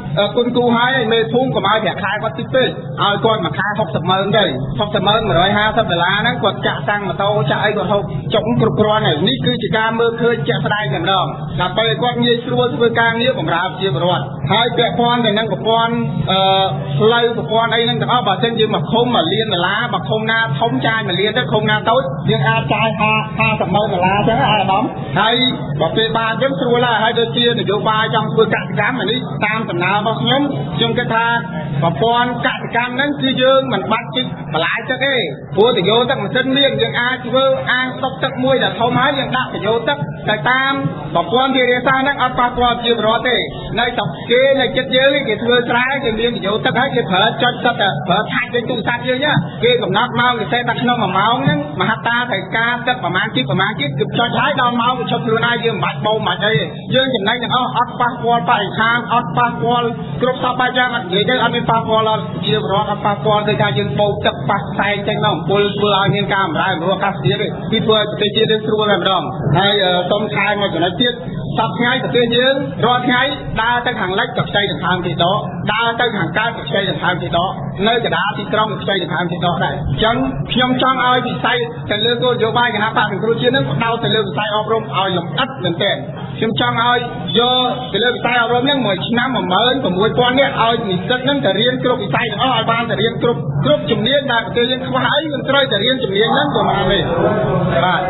គុណគូហើយមេភូមិកុំឲ្យប្រាក់ខែគាត់តិចពេកឲ្យគាត់មួយខែหกสิบម៉ឺនទៅหกสิบម៉ឺនmột trămห้าสิบដុល្លារហ្នឹងគាត់ចាក់តាំងម៉ូតូចាក់អីគាត់ហូបចុកគ្រប់គ្រាន់ហើយនេះគឺជាការមើលឃើញជាក់ស្ដែងតែម្ដងដើម្បីឲ្យគាត់ងាយស្រួលធ្វើការងារបម្រើប្រជាពលរដ្ឋហើយពាក់ព័ន្ធទៅនឹងប្រព័ន្ធអឺផ្លូវប្រព័ន្ធអីហ្នឹងទាំងអស់បើមិនយើងមកឃុំមួយលានដុល្លារបើឃុំណាធំចាយមួយលានទៅឃុំណាតូចយើងអាចចាយห้าสิบម៉ឺនដុល្លារអញ្ចឹងអាយដំហើយបើពេលបានអញ្ចឹងស្រួលហើយដូចជានយោបាយចង់ធ្វើកសិកម្មនេះតាមដំណើររបស់ខ្ញុំខ្ញុំគិតថាប្រព័ន្ធកសិកម្មហ្នឹងគឺយើងមិនបាច់ជិះបន្លាយទឹកទេព្រោះទៅយកទឹកម៉ាស៊ីនមានយើងអាចធ្វើអាងស្តុកទឹកមួយដែលធំហើយយើងដាក់ទៅយកទឹកទៅតាមប្រព័ន្ធធារាសាស្ត្រហ្នឹងអត់ប៉ះពាល់ជាប្រវត្តិទេនៅតែគេនៅចិត្តយើងគេធ្វើស្រែគេមានទៅយកទឹកហើយគេប្រើចុចទឹកប្រើឆាច់ទៅទូរស័ព្ទយើងគេកំណត់ម៉ោងពិសេសតែក្នុងមួយម៉ោងហ្នឹងមហត្តាត្រូវការទឹកប្រមាណជីប្រមាណជីគឺចុចហើយដល់ម៉ោងវាឈប់ខ្លួនឯងយើងមិនបាច់បោមិនបាច់អីយើងចំណេញទាំងអស់អត់ប៉ះពាល់បរិស្ថានអត់ប៉ះពាល់គ្រប់សពបែបយ៉ាងអត់និយាយទៅអត់មានប៉ះពាល់ដល់ជាប្រវត្តិអត់ប៉ះពាល់ដោយថាយើងបោកទឹកប៉ះផ្សែងចេញមកអំពុលធ្វើឲ្យមានការបំរែបំរួលអាកាសធាតុទេពីធ្វើឲ្យប្រទេសជាតិយើងស្រួលតែម្ដងហើយសូមថែមមួយចំណុចទៀតសប្តាហ៍ថ្ងៃប្រទេសយើងរាល់ថ្ងៃដើរទៅខាងលិចក៏ខ្ចីដង្ហើមទីដកដើរទៅខាងកើតក៏ខ្ចីដង្ហើមទីដកនៅកណ្ដាលទីក្រុងក៏ខ្ចីដង្ហើមទីដកដែរអញ្ចឹងខ្ញុំចង់ឲ្យវិស័យទៅលើគោលនយោបាយគណៈបកសង្គ្រោះជាតិនឹងផ្ដោតទៅលើវិស័យអប់រំឲ្យលម្អិតមែនទែនខ្ញុំចង់ឲ្យយកទៅលើវិស័យអប់រំហ្នឹងមួយឆ្នាំmột nghìn sáu trămនាក់ឲ្យនិស្សិតហ្នឹងទៅរៀនគ្រប់វិស័យទាំងអស់ឲ្យបានទៅរៀនគ្រប់គ្រប់ជំនាញដែលប្រទេសយើងខ្វះអីយើងត្រូវតែរៀនជំនាញហ្នឹងប្រហែលទេបាទ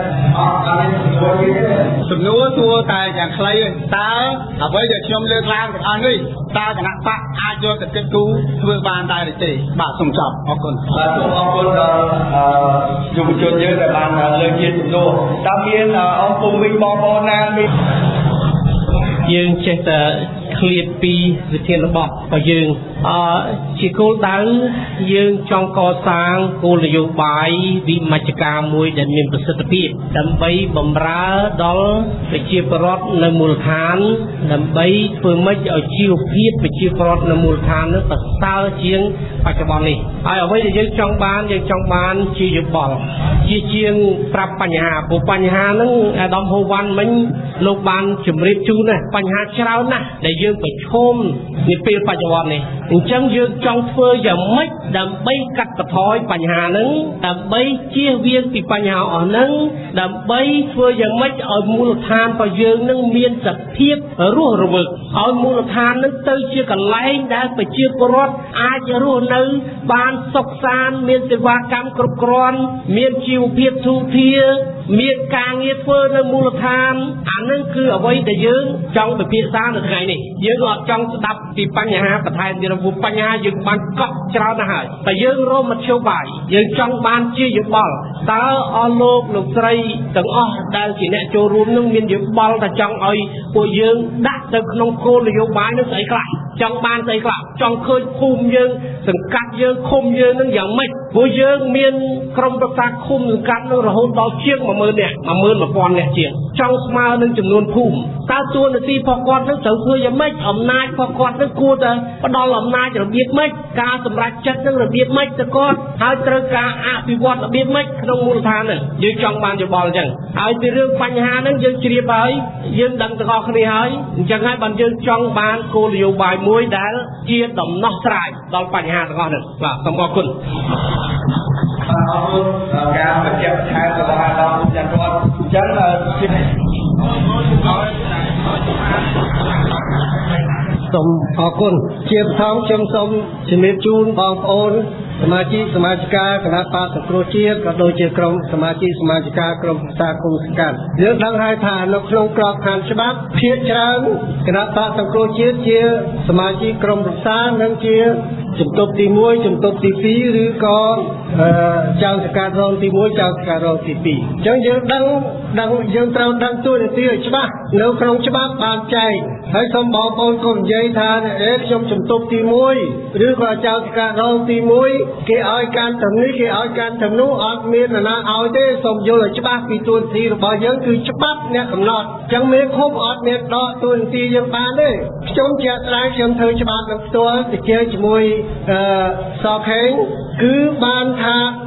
សំណួរសួរតែយ៉ាងខ្លីតើអ្វីដែលខ្ញុំលើកឡើងទាំងអស់នេះតើគណៈបកអាចយកទៅគិតគូរធ្វើបានដែរឬទេបាទសូមចប់អរគុណបាទសូមអរគុណដល់យុវជនយើងដែលបានលើកជាសំណួរតើមានអង្គពុំវិញបងប្អូនណាមានយើងចេះតែឃ្លាតពីវិធានបទរបស់យើងអឺជាគោលដៅយើងចង់កសាងគោលនយោបាយវិមជ្ឈការមួយដែលមានប្រសិទ្ធភាពដើម្បីបម្រើដល់ប្រជាពលរដ្ឋនៅមូលដ្ឋានដើម្បីធ្វើម៉េចឲ្យជីវភាពប្រជាពលរដ្ឋនៅមូលដ្ឋាននោះប្រសើរជាងបច្ចុប្បន្ននេះហើយអ្វីដែលយើងចង់បានយើងចង់បានជាយោបល់ជាជាងប្រាប់បញ្ហាព្រោះបញ្ហាហ្នឹងអាដាមហូវ៉ាន់មិញលោកបានជម្រាបជូនណាបញ្ហាច្រើនណាស់ដែលយើងប្រឈមនាពេលបច្ចុប្បន្ននេះអញ្ចឹងយើងចង់ធ្វើយ៉ាងម៉េចដើម្បីកាត់បន្ថយបញ្ហាហ្នឹងដើម្បីជៀសវាងពីបញ្ហាអស់ហ្នឹងដើម្បីធ្វើយ៉ាងម៉េចឲ្យមូលដ្ឋានរបស់យើងនឹងមានសភាពរស់រវើកឲ្យមូលដ្ឋាននឹងទៅជាកន្លែងដែលប្រជាពលរដ្ឋអាចរស់នៅបានសុខសាន្តមានសេវាកម្មគ្រប់គ្រាន់មានជីវភាពធូរធារមានការងារធ្វើនៅមូលដ្ឋានអានឹងគឺអ្វីដែលយើងចង់ពិភាក្សានៅថ្ងៃនេះយើងអត់ចង់ស្ដាប់ពីបញ្ហាបន្ថែមទៀតព្រោះបញ្ហាយើងបានកក់ច្រើនណាស់ហើយតែយើងរកមធ្យោបាយយើងចង់បានជាយោបល់តើអស់លោកលោកស្រីទាំងអស់ដែលជាអ្នកចូលរួមនឹងមានយោបល់ថាចង់ឲ្យពួកយើងដាក់ទៅក្នុងគោលនយោបាយនោះស្អីខ្លះចង់បានស្អីខ្លះចង់ឃើញភូមិយើងសង្កាត់យើងឃុំយើងនឹងយ៉ាងម៉េចព្រោះយើងមានក្រុមប្រឹក្សាឃុំសង្កាត់នឹងរហូតដល់ជាងmột nghìnនាក់một nghìn một trămនាក់ជាងចង់ស្មើនឹងចំនួនភូមិតើទួលនីតិរបស់គាត់នឹងត្រូវធ្វើយ៉ាងម៉េចអំណាចរបស់គាត់នឹងគួរតែផ្ដល់អំណាចរបៀបម៉េចការសម្រេចចិត្តនឹងរបៀបម៉េចទៅគាត់ហើយត្រូវការអភិវឌ្ឍរបៀបម៉េចក្នុងមូលដ្ឋាននឹងយើងចង់បានយោបល់អញ្ចឹងហើយពីរឿងបញ្ហានឹងយើងជ្រាបហើយយើងដឹងទាំងអស់គ្នាហើយអញ្ចឹងហើយបានយើងចង់បានគោលនយោបាយមួយដែលជាដំណោះស្រាយដល់បញ្ហាទាំងអស់នេះបាទសូមអរគុណអរគុណការបញ្ជាក់បន្ថែមរបស់អាដាមយ៉ាងគាត់អញ្ចឹងសូមអរគុណជាបឋមខ្ញុំសូមជំរាបជូនបងប្អូនសមាជិកសមាជិកាគណៈបកសង្គ្រោះជាតិក៏ដូចជាក្រុមសមាជិកសមាជិកាក្រុមប្រឹក្សាគុំសង្កាត់យើងដឹងហើយថានៅក្នុងក្របខ័ណ្ឌច្បាប់ភាគច្រើនគណៈបកសង្គ្រោះជាតិជាសមាជិកក្រុមប្រឹក្សានិងជាជំទប់ទីមួយជំទប់ទីពីរឬក៏ចៅសង្កាត់រងទីមួយចៅសង្កាត់រងទីពីរអញ្ចឹងយើងដឹងដឹងយើងត្រូវដឹងទូនាទីឲ្យច្បាស់នៅក្នុងច្បាប់បានចែកហើយសូមបងប្អូនកុំនិយាយថាអេខ្ញុំជំទប់ទីមួយឬក៏ចៅសង្កាត់រងទីមួយគេឲ្យការតំនេះគេឲ្យការតំនោះអត់មានណាឲ្យទេសូមយល់ឲ្យច្បាស់ពីទូនាទីរបស់យើងគឺច្បាប់អ្នកកំណត់អញ្ចឹងមេឃុំអត់មានដកទូនាទីយើងបានទេខ្ញុំជាក់ស្ដែងខ្ញុំធ្វើច្បាប់នឹងផ្ទាល់ទៅជាមួយអឺសខេងគឺបានថាដាក់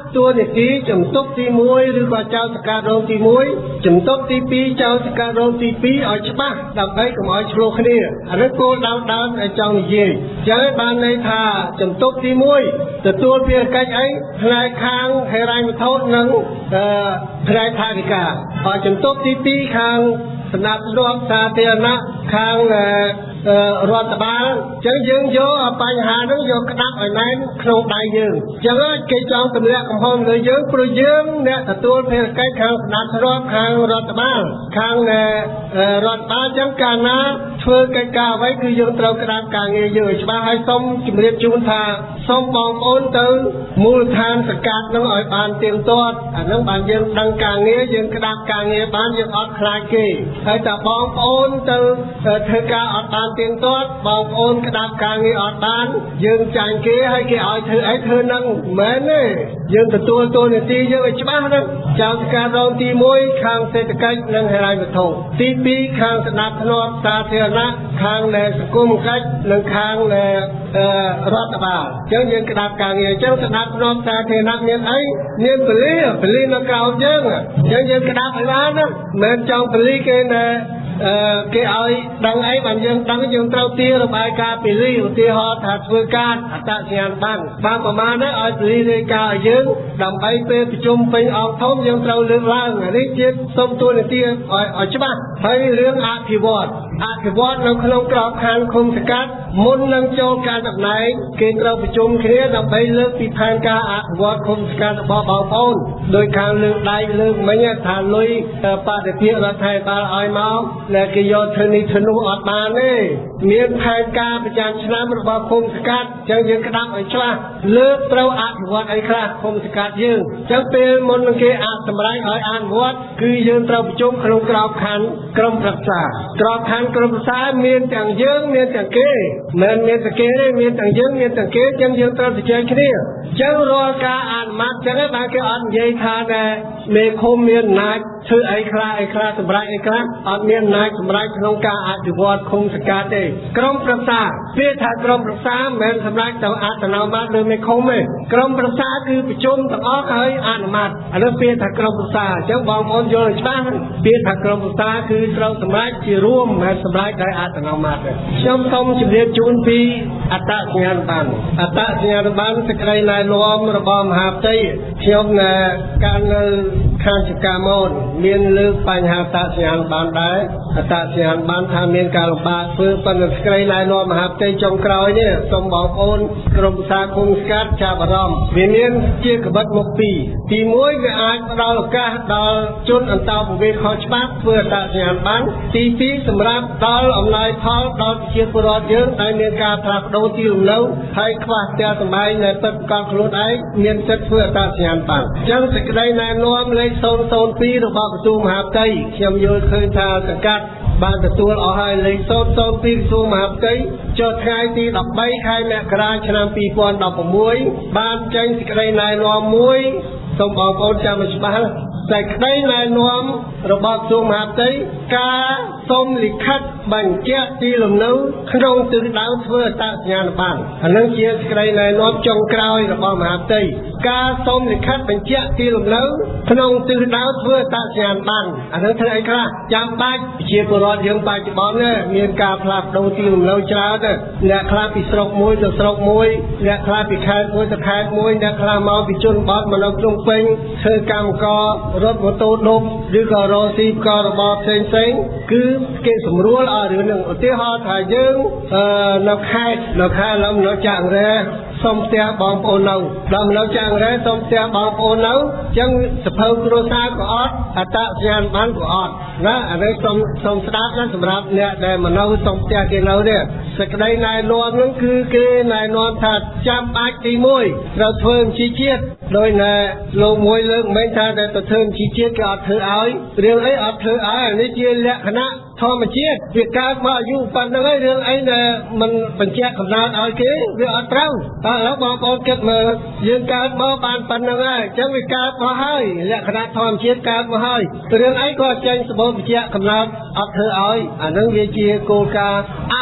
តួនាទីជំទប់ទីមួយឬក៏ចៅសការងទីមួយជំទប់ទីពីរចៅសការងទីពីរឲ្យច្បាស់ដើម្បីកុំឲ្យឆ្លោះគ្នាអានេះគោលដៅដើមដែលចង់និយាយចឹងបានន័យថាជំទប់ទីមួយទទួលភារកិច្ចអីផ្នែកខាងហិរញ្ញវត្ថុនិងផ្នែកថវិកាហើយជំទប់ទីពីរខាងស្នាប់ស្រាប់សាធារណៈខាងរដ្ឋបាលចឹងយើងយកបញ្ហាហ្នឹងយកក្តាប់ឲ្យណែនក្នុងដៃយើងចឹងគេចង់ទម្លាក់កំហុសលើយើងព្រោះយើងអ្នកទទួលភារកិច្ចខាងស្នាប់ស្រាប់ខាងរដ្ឋបាលខាងរដ្ឋបាលចឹងកាលណាធ្វើកិច្ចការអ្វីគឺយើងត្រូវក្តាប់ការងារយើងឲ្យច្បាស់ហើយសូមជម្រាបជូនថាសូមបងប្អូនទៅមូលដ្ឋានសកាត់ហ្នឹងឲ្យបានទៀងទាត់អាហ្នឹងបានយើងដឹងការងារយើងក្តាប់ការងារបានយើងអត់ខ្លាចគេហើយតែបងប្អូនទៅធ្វើការអត់បានទៀងទាត់បងប្អូនក្តាប់ការងារអត់បានយើងចាញ់គេហើយគេឲ្យធ្វើអីធ្វើនឹងមិនមែនទេយើងទទួលតួនាទីយើងឲ្យច្បាស់ហ្នឹងចៅសការងទីមួយខាងសេដ្ឋកិច្ចនិងហិរញ្ញវត្ថុទីពីរខាងស្ដាប់ធ្នាប់សាធារណៈខាងសង្គមកិច្ចនិងខាងរដ្ឋបាលអញ្ចឹងយើងក្តាប់ការងារអញ្ចឹងស្ដាប់ធ្នាប់សាធារណៈមានអីមានពលីពលីនៅក្រៅយើងអញ្ចឹងយើងក្តាប់ឲ្យបានណាមិនមែនចង់ពលីគេណាគេឲ្យដឹងអីបានយើងដឹងយើងត្រូវទារបាយការណ៍ពីលីឧទាហរណ៍ថាធ្វើការអត្តសញ្ញាណប័ណ្ណបានប្រមាណហ្នឹងឲ្យពលីរាយការណ៍ឲ្យយើងដើម្បីពេលប្រជុំពេញអង្គធំយើងត្រូវលើកឡើងនេះជាសូមតួនាទីឲ្យឲ្យច្បាស់ហើយរឿងអភិវឌ្ឍអភិវឌ្ឍនៅក្នុងក្របខ័ណ្ឌឃុំសង្កាត់មុននឹងចូលការតំណែងគេត្រូវប្រជុំគ្នាដើម្បីលើកពីផែនការអភិវឌ្ឍឃុំសង្កាត់របស់បងប្អូនដោយខាងលើកដៃលើកមិញថាលុយបដិភិរដ្ឋាភិបាលឲ្យមកដែលគេយកធ្វើនេះធ្វើនោះអត់បានទេមានផែនការប្រចាំឆ្នាំរបស់ឃុំសង្កាត់អញ្ចឹងយើងក្តាប់ឲ្យច្បាស់លើកត្រូវអភិវឌ្ឍអីខ្លះឃុំសង្កាត់យើងអញ្ចឹងពេលមុននឹងគេអសម្រេចឲ្យអនុវត្តគឺយើងត្រូវប្រជុំក្នុងក្របខ័ណ្ឌក្រុមប្រឹក្សាក្របខ័ណ្ឌក្រុមប្រឹក្សាមានទាំងយើងមានទាំងគេមិនមានតែគេទេមានទាំងយើងមានទាំងគេអញ្ចឹងយើងត្រូវជជែកគ្នាអញ្ចឹងរាល់ការអនុម័តអញ្ចឹងបានគេអត់និយាយថាដែរមេឃុំមានអំណាចធ្វើអីខ្លះអីខ្លះសម្រាប់អីខ្លះអត់មានអំណាចសម្រាប់ក្នុងការអភិវឌ្ឍឃុំសង្កាត់ទេក្រុមប្រឹក្សាពេលថាក្រុមប្រឹក្សាមិនមែនសម្រាប់ទៅអត្តនោម័តលើមេឃុំទេក្រុមប្រឹក្សាគឺប្រជុំទាំងអស់ហើយអនុម័តឥឡូវពេលថាក្រុមប្រឹក្សាអញ្ចឹងបងប្អូនយល់ច្បាស់ពេលថាក្រុមប្រឹក្សាគឺត្រូវសម្រាប់ជារួមមិនមែនសម្រាប់ដោយអត្តនោម័តទេខ្ញុំសូមជម្រាបជូនពីអត្តសញ្ញាណប័ណ្ណអត្តសញ្ញាណប័ណ្ណសេចក្តីណែនាំរបស់មហាផ្ទៃខ្ញុំនៅកាលនៅខាងចកាមនមានលើកបញ្ហាអត្តសញ្ញាណប័ណ្ណដែរអត្តសញ្ញាណប័ណ្ណថាមានការលំបាកធ្វើប៉ុន្តែសេចក្តីណែនាំមហាផ្ទៃចុងក្រោយនេះសូមបងប្អូនក្រុមប្រឹក្សាឃុំសង្កាត់ចាប់អារម្មណ៍វាមានជាក្បិតមុខពីរទីមួយវាអាចផ្ដល់ឱកាសដល់ជនអន្តោប្រវេសន៍ខុសច្បាប់ធ្វើអត្តសញ្ញាណប័ណ្ណទីពីរសម្រាប់ដល់អំណោយផលដល់ប្រជាពលរដ្ឋយើងដែលមានការផ្លាស់ប្ដូរទីលំនៅហើយខ្វះផ្ទះសម្បែងដែលពិតប្រាកដខ្លួនឯងមានសិទ្ធិធ្វើអត្តសញ្ញាណប័ណ្ណអញ្ចឹងសេចក្តីណែនាំលេខศูนย์ศูนย์ពីររបស់ក្រសួងមហាផ្ទៃខ្ញុំយល់ឃើញថាសង្កាត់បានទទួលអស់ហើយលេខศูนย์ศูนย์ពីរក្រសួងមហាផ្ទៃចុះថ្ងៃទីដប់បីខែមករាឆ្នាំពីរពាន់ដប់ប្រាំមួយបានចេញសេចក្តីណែនាំមួយសូមបងប្អូនចាំឲ្យច្បាស់សេចក្តីណែនាំរបស់ក្រសួងមហាផ្ទៃការសូមលិខិតបញ្ជាក់ទីលំនៅក្នុងទិសដៅធ្វើអត្តសញ្ញាណប័ណ្ណអានឹងជាសេចក្តីណែនាំចុងក្រោយរបស់មហាផ្ទៃការសូមលិខិតបញ្ជាក់ទីលំនៅក្នុងទិសដៅធ្វើអត្តសញ្ញាណប័ណ្ណអានឹងធ្វើអីខ្លះចាំបាច់ប្រជាពលរដ្ឋយើងបច្ចុប្បន្ននេះមានការផ្លាស់ប្ដូរទីលំនៅច្រើនណាស់អ្នកខ្លះពីស្រុកមួយទៅស្រុកមួយអ្នកខ្លះពីខេត្តមួយទៅខេត្តមួយអ្នកខ្លះមកពីជនបទមកនៅក្នុងពេញធ្វើកម្មកររត់ម៉ូតូដុំឬក៏រកស៊ីផ្គររបរផ្សេងផ្សេងគឺគេសម្រួលឲ្យរឿងនឹងឧទាហរណ៍ថាយើងនៅខេត្តនៅខេត្តឡំនៅចាក់រ៉ែសូមផ្ទះបងប្អូននៅដល់នៅចាក់រ៉ែសូមផ្ទះបងប្អូននៅអញ្ចឹងសភៅគ្រួសារក៏អត់អត្តសញ្ញាណប័ណ្ណក៏អត់ណាអានេះសូមសូមស្ដាប់ណាសម្រាប់អ្នកដែលមកនៅសូមផ្ទះគេនៅនេះសេចក្តីណែនាំហ្នឹងគឺគេណែនាំថាចាំបាច់ទីមួយត្រូវធ្វើមជីជាតិដោយណែលោកមួយលើកមិនថាតែទៅធ្វើមជីជាតិគេអត់ធ្វើឲ្យរឿងអីអត់ធ្វើឲ្យនេះជាលក្ខណៈធម្មជាតិវាកើតមកអាយុប៉ុណ្្នឹងហើយរឿងអីដែលមិនបញ្ជាក់កំណត់ឲ្យគេវាអត់ត្រូវតែឥឡូវបងប្អូនគិតមើលយើងកើតមកបានប៉ុណ្្នឹងហើយអញ្ចឹងវាកើតមកហើយលក្ខណៈធម្មជាតិកើតមកហើយរឿងអីក៏ចេញសម្បូរបញ្ជាក់កំណត់អត់ធ្វើឲ្យអានឹងវាជាគោលការណ៍អ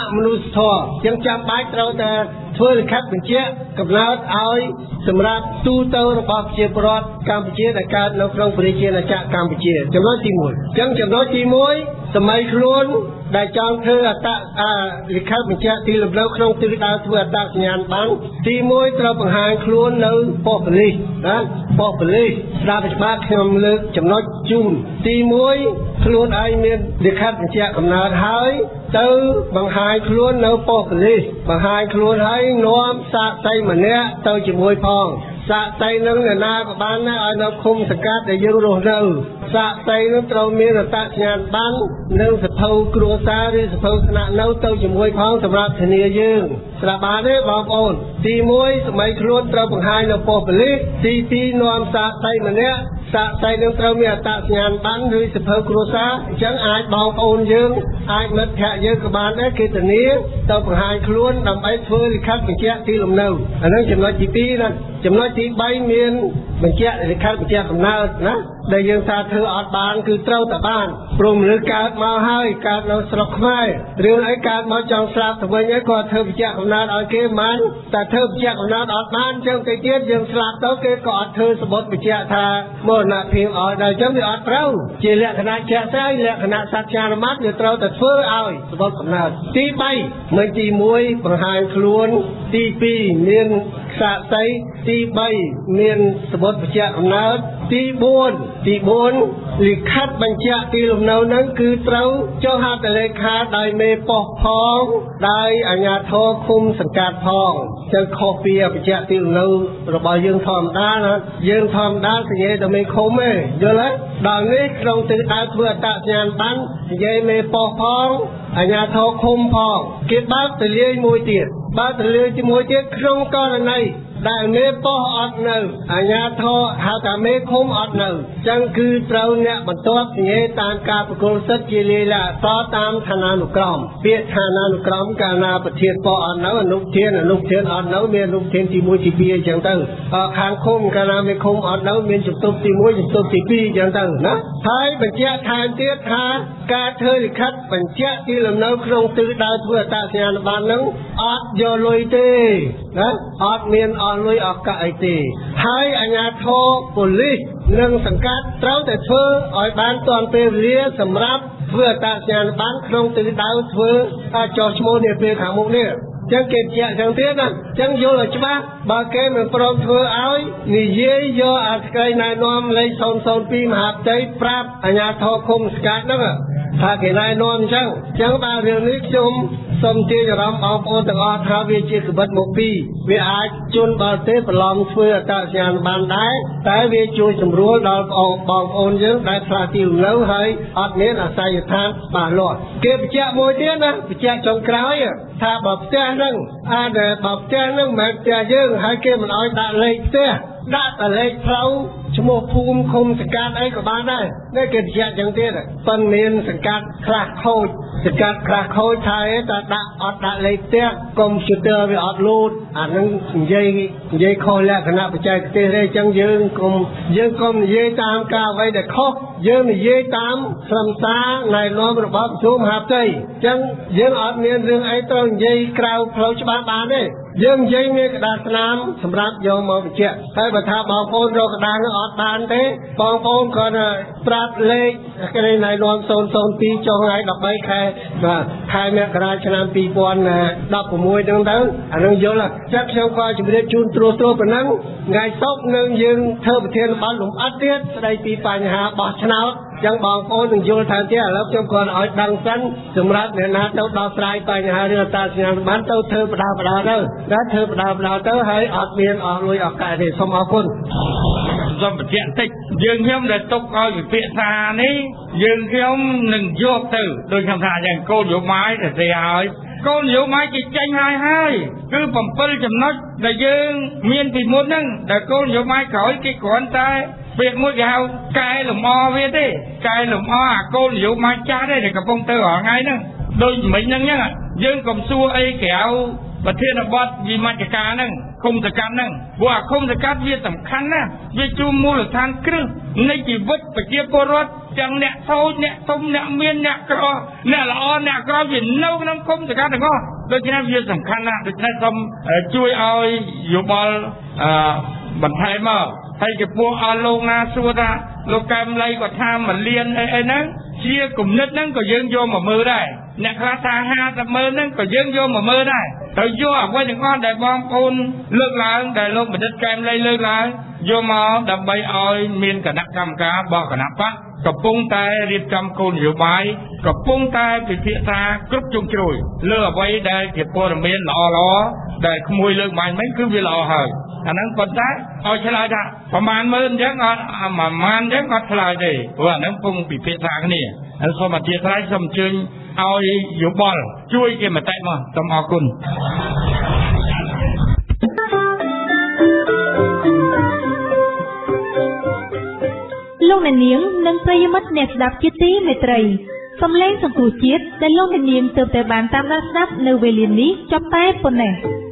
មនុស្សធម៌ចឹងចាំបាច់ត្រូវតែធ្វើលិខិតបញ្ជាក់កំណត់ឲ្យសម្រាប់ទូទៅរបស់ប្រជាពលរដ្ឋកម្ពុជាដែលកើតនៅក្នុងប្រជាណាចក្រកម្ពុជាចំណុចទីមួយចឹងចំណុចទីមួយសម័យខ្លួនដែលចង់ធ្វើអត្តអាលិខិតបញ្ជាក់ទីលំនៅក្នុងទិសដៅធ្វើអត្តសញ្ញាណប័ណ្ណទីមួយត្រូវបង្ហាញខ្លួននៅប៉ុស្តិ៍ប៉ូលីសណាប៉ុស្តិ៍ប៉ូលីសស្ដាប់ច្បាស់ខ្ញុំលើកចំណុចជូនទីមួយខ្លួនឯងមានលិខិតបញ្ជាក់កំណើតហើយទៅបង្ហាញខ្លួននៅប៉ុស្តិ៍ប៉ូលីសបង្ហាញខ្លួនហើយនាំសាកសីម្នាក់ទៅជាមួយផងសាកសីនឹងអ្នកណាក៏បានដែរឲ្យនៅឃុំសង្កាត់ដែលយើងរស់នៅសាកសីនឹងត្រូវមានអត្តសញ្ញាណប័ណ្ណនិងសភៅគ្រួសារឬសភៅស្នាក់នៅទៅជាមួយផងសម្រាប់ធានាយើងស្រាប់បានទេបងប្អូនទីមួយសម័យខ្លួនត្រូវបង្ហាញនៅប៉ុស្តិ៍ប៉ូលីសទីពីរនាំសាកសីម្នាក់សាកសីនឹងត្រូវមានអត្តសញ្ញាណប័ណ្ណឬសភៅគ្រួសារអញ្ចឹងអាចបងប្អូនយើងអាចមិត្តភក្តិយើងក៏បានដែរគេធានាទៅបង្ហាញខ្លួនដើម្បីធ្វើលិខិតបញ្ជាក់ទីលំនៅអានឹងចំណុចទីពីរណាចំណុចទីបីមានបញ្ជាក់លិខិតបញ្ជាក់កំណើតណាដែលយើងថាធ្វើអត់បានគឺត្រូវតែបានព្រមលើកើតមកហើយកើតនៅស្រុកខ្មែររឿងអីកើតមកចង់ស្លាប់ទៅវិញអីក៏ធ្វើបញ្ជាក់កំណើតឲ្យគេមិនតែធ្វើបញ្ជាក់កំណើតអត់បានអញ្ចឹងទៅទៀតយើងស្លាប់ទៅគេក៏អត់ធ្វើសម្បត្តិបញ្ជាក់ថាមរណភាពឲ្យដល់អញ្ចឹងវាអត់ត្រូវជាលក្ខណៈជាក់ស្ដែងលក្ខណៈសច្ចានុមត្តវាត្រូវតែធ្វើឲ្យសម្បត្តិកំណើតទីបីមិនទីមួយបង្ហាញខ្លួនទីពីរមានសាកសីទីបីមានសម្បត្តិបញ្ជាក់កំណើតទីបួនទីបួនលិខិតបញ្ជាក់ទីលំនៅនឹងគឺត្រូវចុះហត្ថលេខាដោយមេប៉ុស្តិ៍ផងដោយអាជ្ញាធរឃុំសង្កាត់ផងចឹងខុសពីបញ្ជាក់ទីលំនៅរបស់យើងធម្មតាណាយើងធម្មតាសញ្ញេតែមេឃុំទេយល់ទេដល់នេះក្នុងទិសដៅធ្វើអត្តសញ្ញាណប័ណ្ណនិយាយមេប៉ុស្តិ៍ផងអាជ្ញាធរឃុំផងគេបើកទលាយមួយទៀតបើកទលាយជាមួយទៀតក្នុងករណីដែលមេប៉ុស្តិ៍អត់នៅអាជ្ញាធរហៅថាមេឃុំអត់នៅចឹងគឺត្រូវអ្នកបន្ទាប់សញ្ញេតាមការប្រគល់សិទ្ធិជាលាយលក្ខណ៍តាមឋានានុក្រមពាក្យឋានានុក្រមកាលណាប្រធានប៉ុស្តិ៍អត់នៅអនុធានអនុធានអត់នៅមានអនុធានទីមួយទីពីរអញ្ចឹងទៅខាងឃុំកាលណាមេឃុំអត់នៅមានជំទប់ទីមួយជំទប់ទីពីរអញ្ចឹងទៅណាហើយបញ្ជាក់ថែមទៀតថាការធ្វើលិខិតបញ្ជាក់ទីលំនៅក្នុងទិសដៅធ្វើអត្តសញ្ញាណប័ណ្ណនឹងអត់យកលុយទេណាអត់មានអស់លុយអស់កាក់អីទេហើយអាជ្ញាធរប៉ូលីសនិងសង្កាត់ត្រូវតែធ្វើឲ្យបានទាន់ពេលវេលាសម្រាប់ធ្វើអត្តសញ្ញាណប័ណ្ណក្នុងទិសដៅធ្វើចុះឈ្មោះនាពេលខាងមុខនេះចឹងគេបញ្ជាក់ចឹងទៀតណាចឹងយល់ឲ្យច្បាស់បើគេមិនព្រមធ្វើឲ្យនិយាយយកអាស្ក្រីណែនាំលេខศูนย์ ศูนย์ ពីរមហាផ្ទៃប្រាប់អាជ្ញាធរឃុំសង្កាត់ហ្នឹងថាគេណែនាំអញ្ចឹងចឹងបាទរឿងនេះខ្ញុំសូមទាញអារម្មណ៍បងប្អូនទាំងអស់ថាវាជាកបិតមកពីវាអាចជន់បរទេសប្រឡំធ្វើអត្តសញ្ញាណប័ណ្ណដែរតែវាជួយសម្រួលដល់បងប្អូនយើងដែលខ្លះទីលំនៅហើយអត់មានអាស័យដ្ឋានច្បាស់លាស់គេបញ្ជាក់មួយទៀតណាបញ្ជាក់ចុងក្រោយថាបើផ្ទះហ្នឹងអាចបើផ្ទះហ្នឹងមិនមែនផ្ទះយើងហើយគេមិនអោយដាក់លេខផ្ទះដាក់តែលេខផ្លូវឈ្មោះភូមិឃុំសង្កាត់អីក៏បានដែរនេះគេបញ្ជាក់ចឹងទៀតប៉ុន្តែមានសង្កាត់ខ្លះខូចសង្កាត់ខ្លះខូចថាតែដាក់អត់ដាក់លេខផ្ទះកុំព្យូទ័រវាអត់លូតអានឹងនិយាយនិយាយខុសលក្ខណៈបច្ចេកទេសទេអញ្ចឹងយើងកុំយើងកុំនិយាយតាមការអ្វីដែលខុសយើងនិយាយតាមខ្លឹមសារណែនាំរបស់ក្រសួងមហាផ្ទៃអញ្ចឹងយើងអត់មានរឿងអីត្រូវនិយាយក្រៅផ្លូវច្បាប់បានទេយើងនិយាយមានក្តារស្នាមសម្រាប់យកមកបញ្ជាក់ហើយបើថាបងប្អូនរកក្តារនោះអត់បានទេបងប្អូនគាត់ប្រាប់លេខគេណែនាំศูนย์ ศูนย์ ពីរចុងថ្ងៃដប់បីខែបាទខែមករាឆ្នាំពីរពាន់ដប់ប្រាំមួយហ្នឹងទៅអានឹងយល់ចាក់ខ្ញុំក៏ជម្រាបជូនត្រួសត្រាសប៉ុណ្ណឹងថ្ងៃសុក្រនឹងយើងធ្វើប្រធានបទលំអិតទៀតស្ដីពីបញ្ហាបោះឆ្នោតចឹងបងប្អូននឹងយល់ថាទៀតឥឡូវខ្ញុំគាត់ឲ្យដឹងសិនសម្រាប់អ្នកណាទៅដោះស្រាយបញ្ហារឿងអត្តសញ្ញាណប័ណ្ណទៅធ្វើបដាបដាទៅដល់ធ្វើបដាបដាទៅហើយអត់មានអស់លុយអស់កាក់ទេសូមអរគុណសូមបញ្ជាក់តិចយើងខ្ញុំដែលទុកឲ្យវិភាសានេះយើងខ្ញុំនឹងយកទៅដោយខ្ញុំថាយ៉ាងគោលនយោបាយទៅស្អីហើយគោលនយោបាយគេចេញហើយហើយគឺbảyចំណុចដែលយើងមានពីមុនហ្នឹងដែលគោលនយោបាយក្រោយគេគ្រាន់តែពាក្យមួយគេហៅកែលម្អវាទេកែលម្អអាគោលនយោបាយចាស់ទេដែលកំពុងទៅរាល់ថ្ងៃហ្នឹងដូចមិញហ្នឹងអញ្ចឹងយើងកុំសួរអីក្រៅប្រធានបទវិមជ្ឈការហ្នឹងឃុំសង្កាត់ហ្នឹងព្រោះអាឃុំសង្កាត់វាសំខាន់ណាស់វាជួមមូលដ្ឋានគ្រឹះនៃជីវិតប្រជាពលរដ្ឋទាំងអ្នកតូចអ្នកធំអ្នកមានអ្នកក្រអ្នកល្អអ្នកក្រវានៅក្នុងគុំសង្កាត់ទាំងអស់ដូច្នេះវាសំខាន់ណាស់ដូច្នេះសូមជួយឲ្យយោបល់អឺបន្ថែមមកហើយចំពោះអស់លោកណាសួរថាលោកកែមលីគាត់ថាមួយលានអីអីហ្នឹងជាគំនិតហ្នឹងក៏យើងយកមកមើលដែរអ្នកខ្លះថាហាសិបម៉ឺនហ្នឹងក៏យើងយកមកមើលដែរទៅយកអ្វីទាំងអស់ដែលបងប្អូនលើកឡើងដែលលោកបណ្ឌិតកែមលីលើកឡើងយកមកដើម្បីឲ្យមានគណៈកម្មការរបស់គណៈបកកំពុងតែរៀបចំគោលនយោបាយកំពុងតែពិភាក្សាគ្រប់ជ្រុងជ្រោយលើអ្វីដែលជាព័ត៌មានល្អល្អដែលក្មួយលើកបាញ់មិញគឺវាល្អហើយអាហ្នឹងប៉ុន្តែឲ្យឆ្លើយថាប្រហែលម៉ឺនអញ្ចឹងអត់ប្រហែលអញ្ចឹងអត់ឆ្លើយទេព្រោះអាហ្នឹងកំពុងពិភាក្សាគ្នាហើយសូមអធិស្ឋានសូមអញ្ជើញឲ្យយោបល់ជួយគេមតិមកសូមអរគុណលោកអ្នកនាងនិងប្រិយមិត្តអ្នកស្ដាប់ជាទីមេត្រីសំឡេងសង្គ្រោះជាតិដែលលោកអ្នកនាងទើបតែបានតាមដានស្ដាប់នៅវេលានេះចប់តែប៉ុណ្ណេះ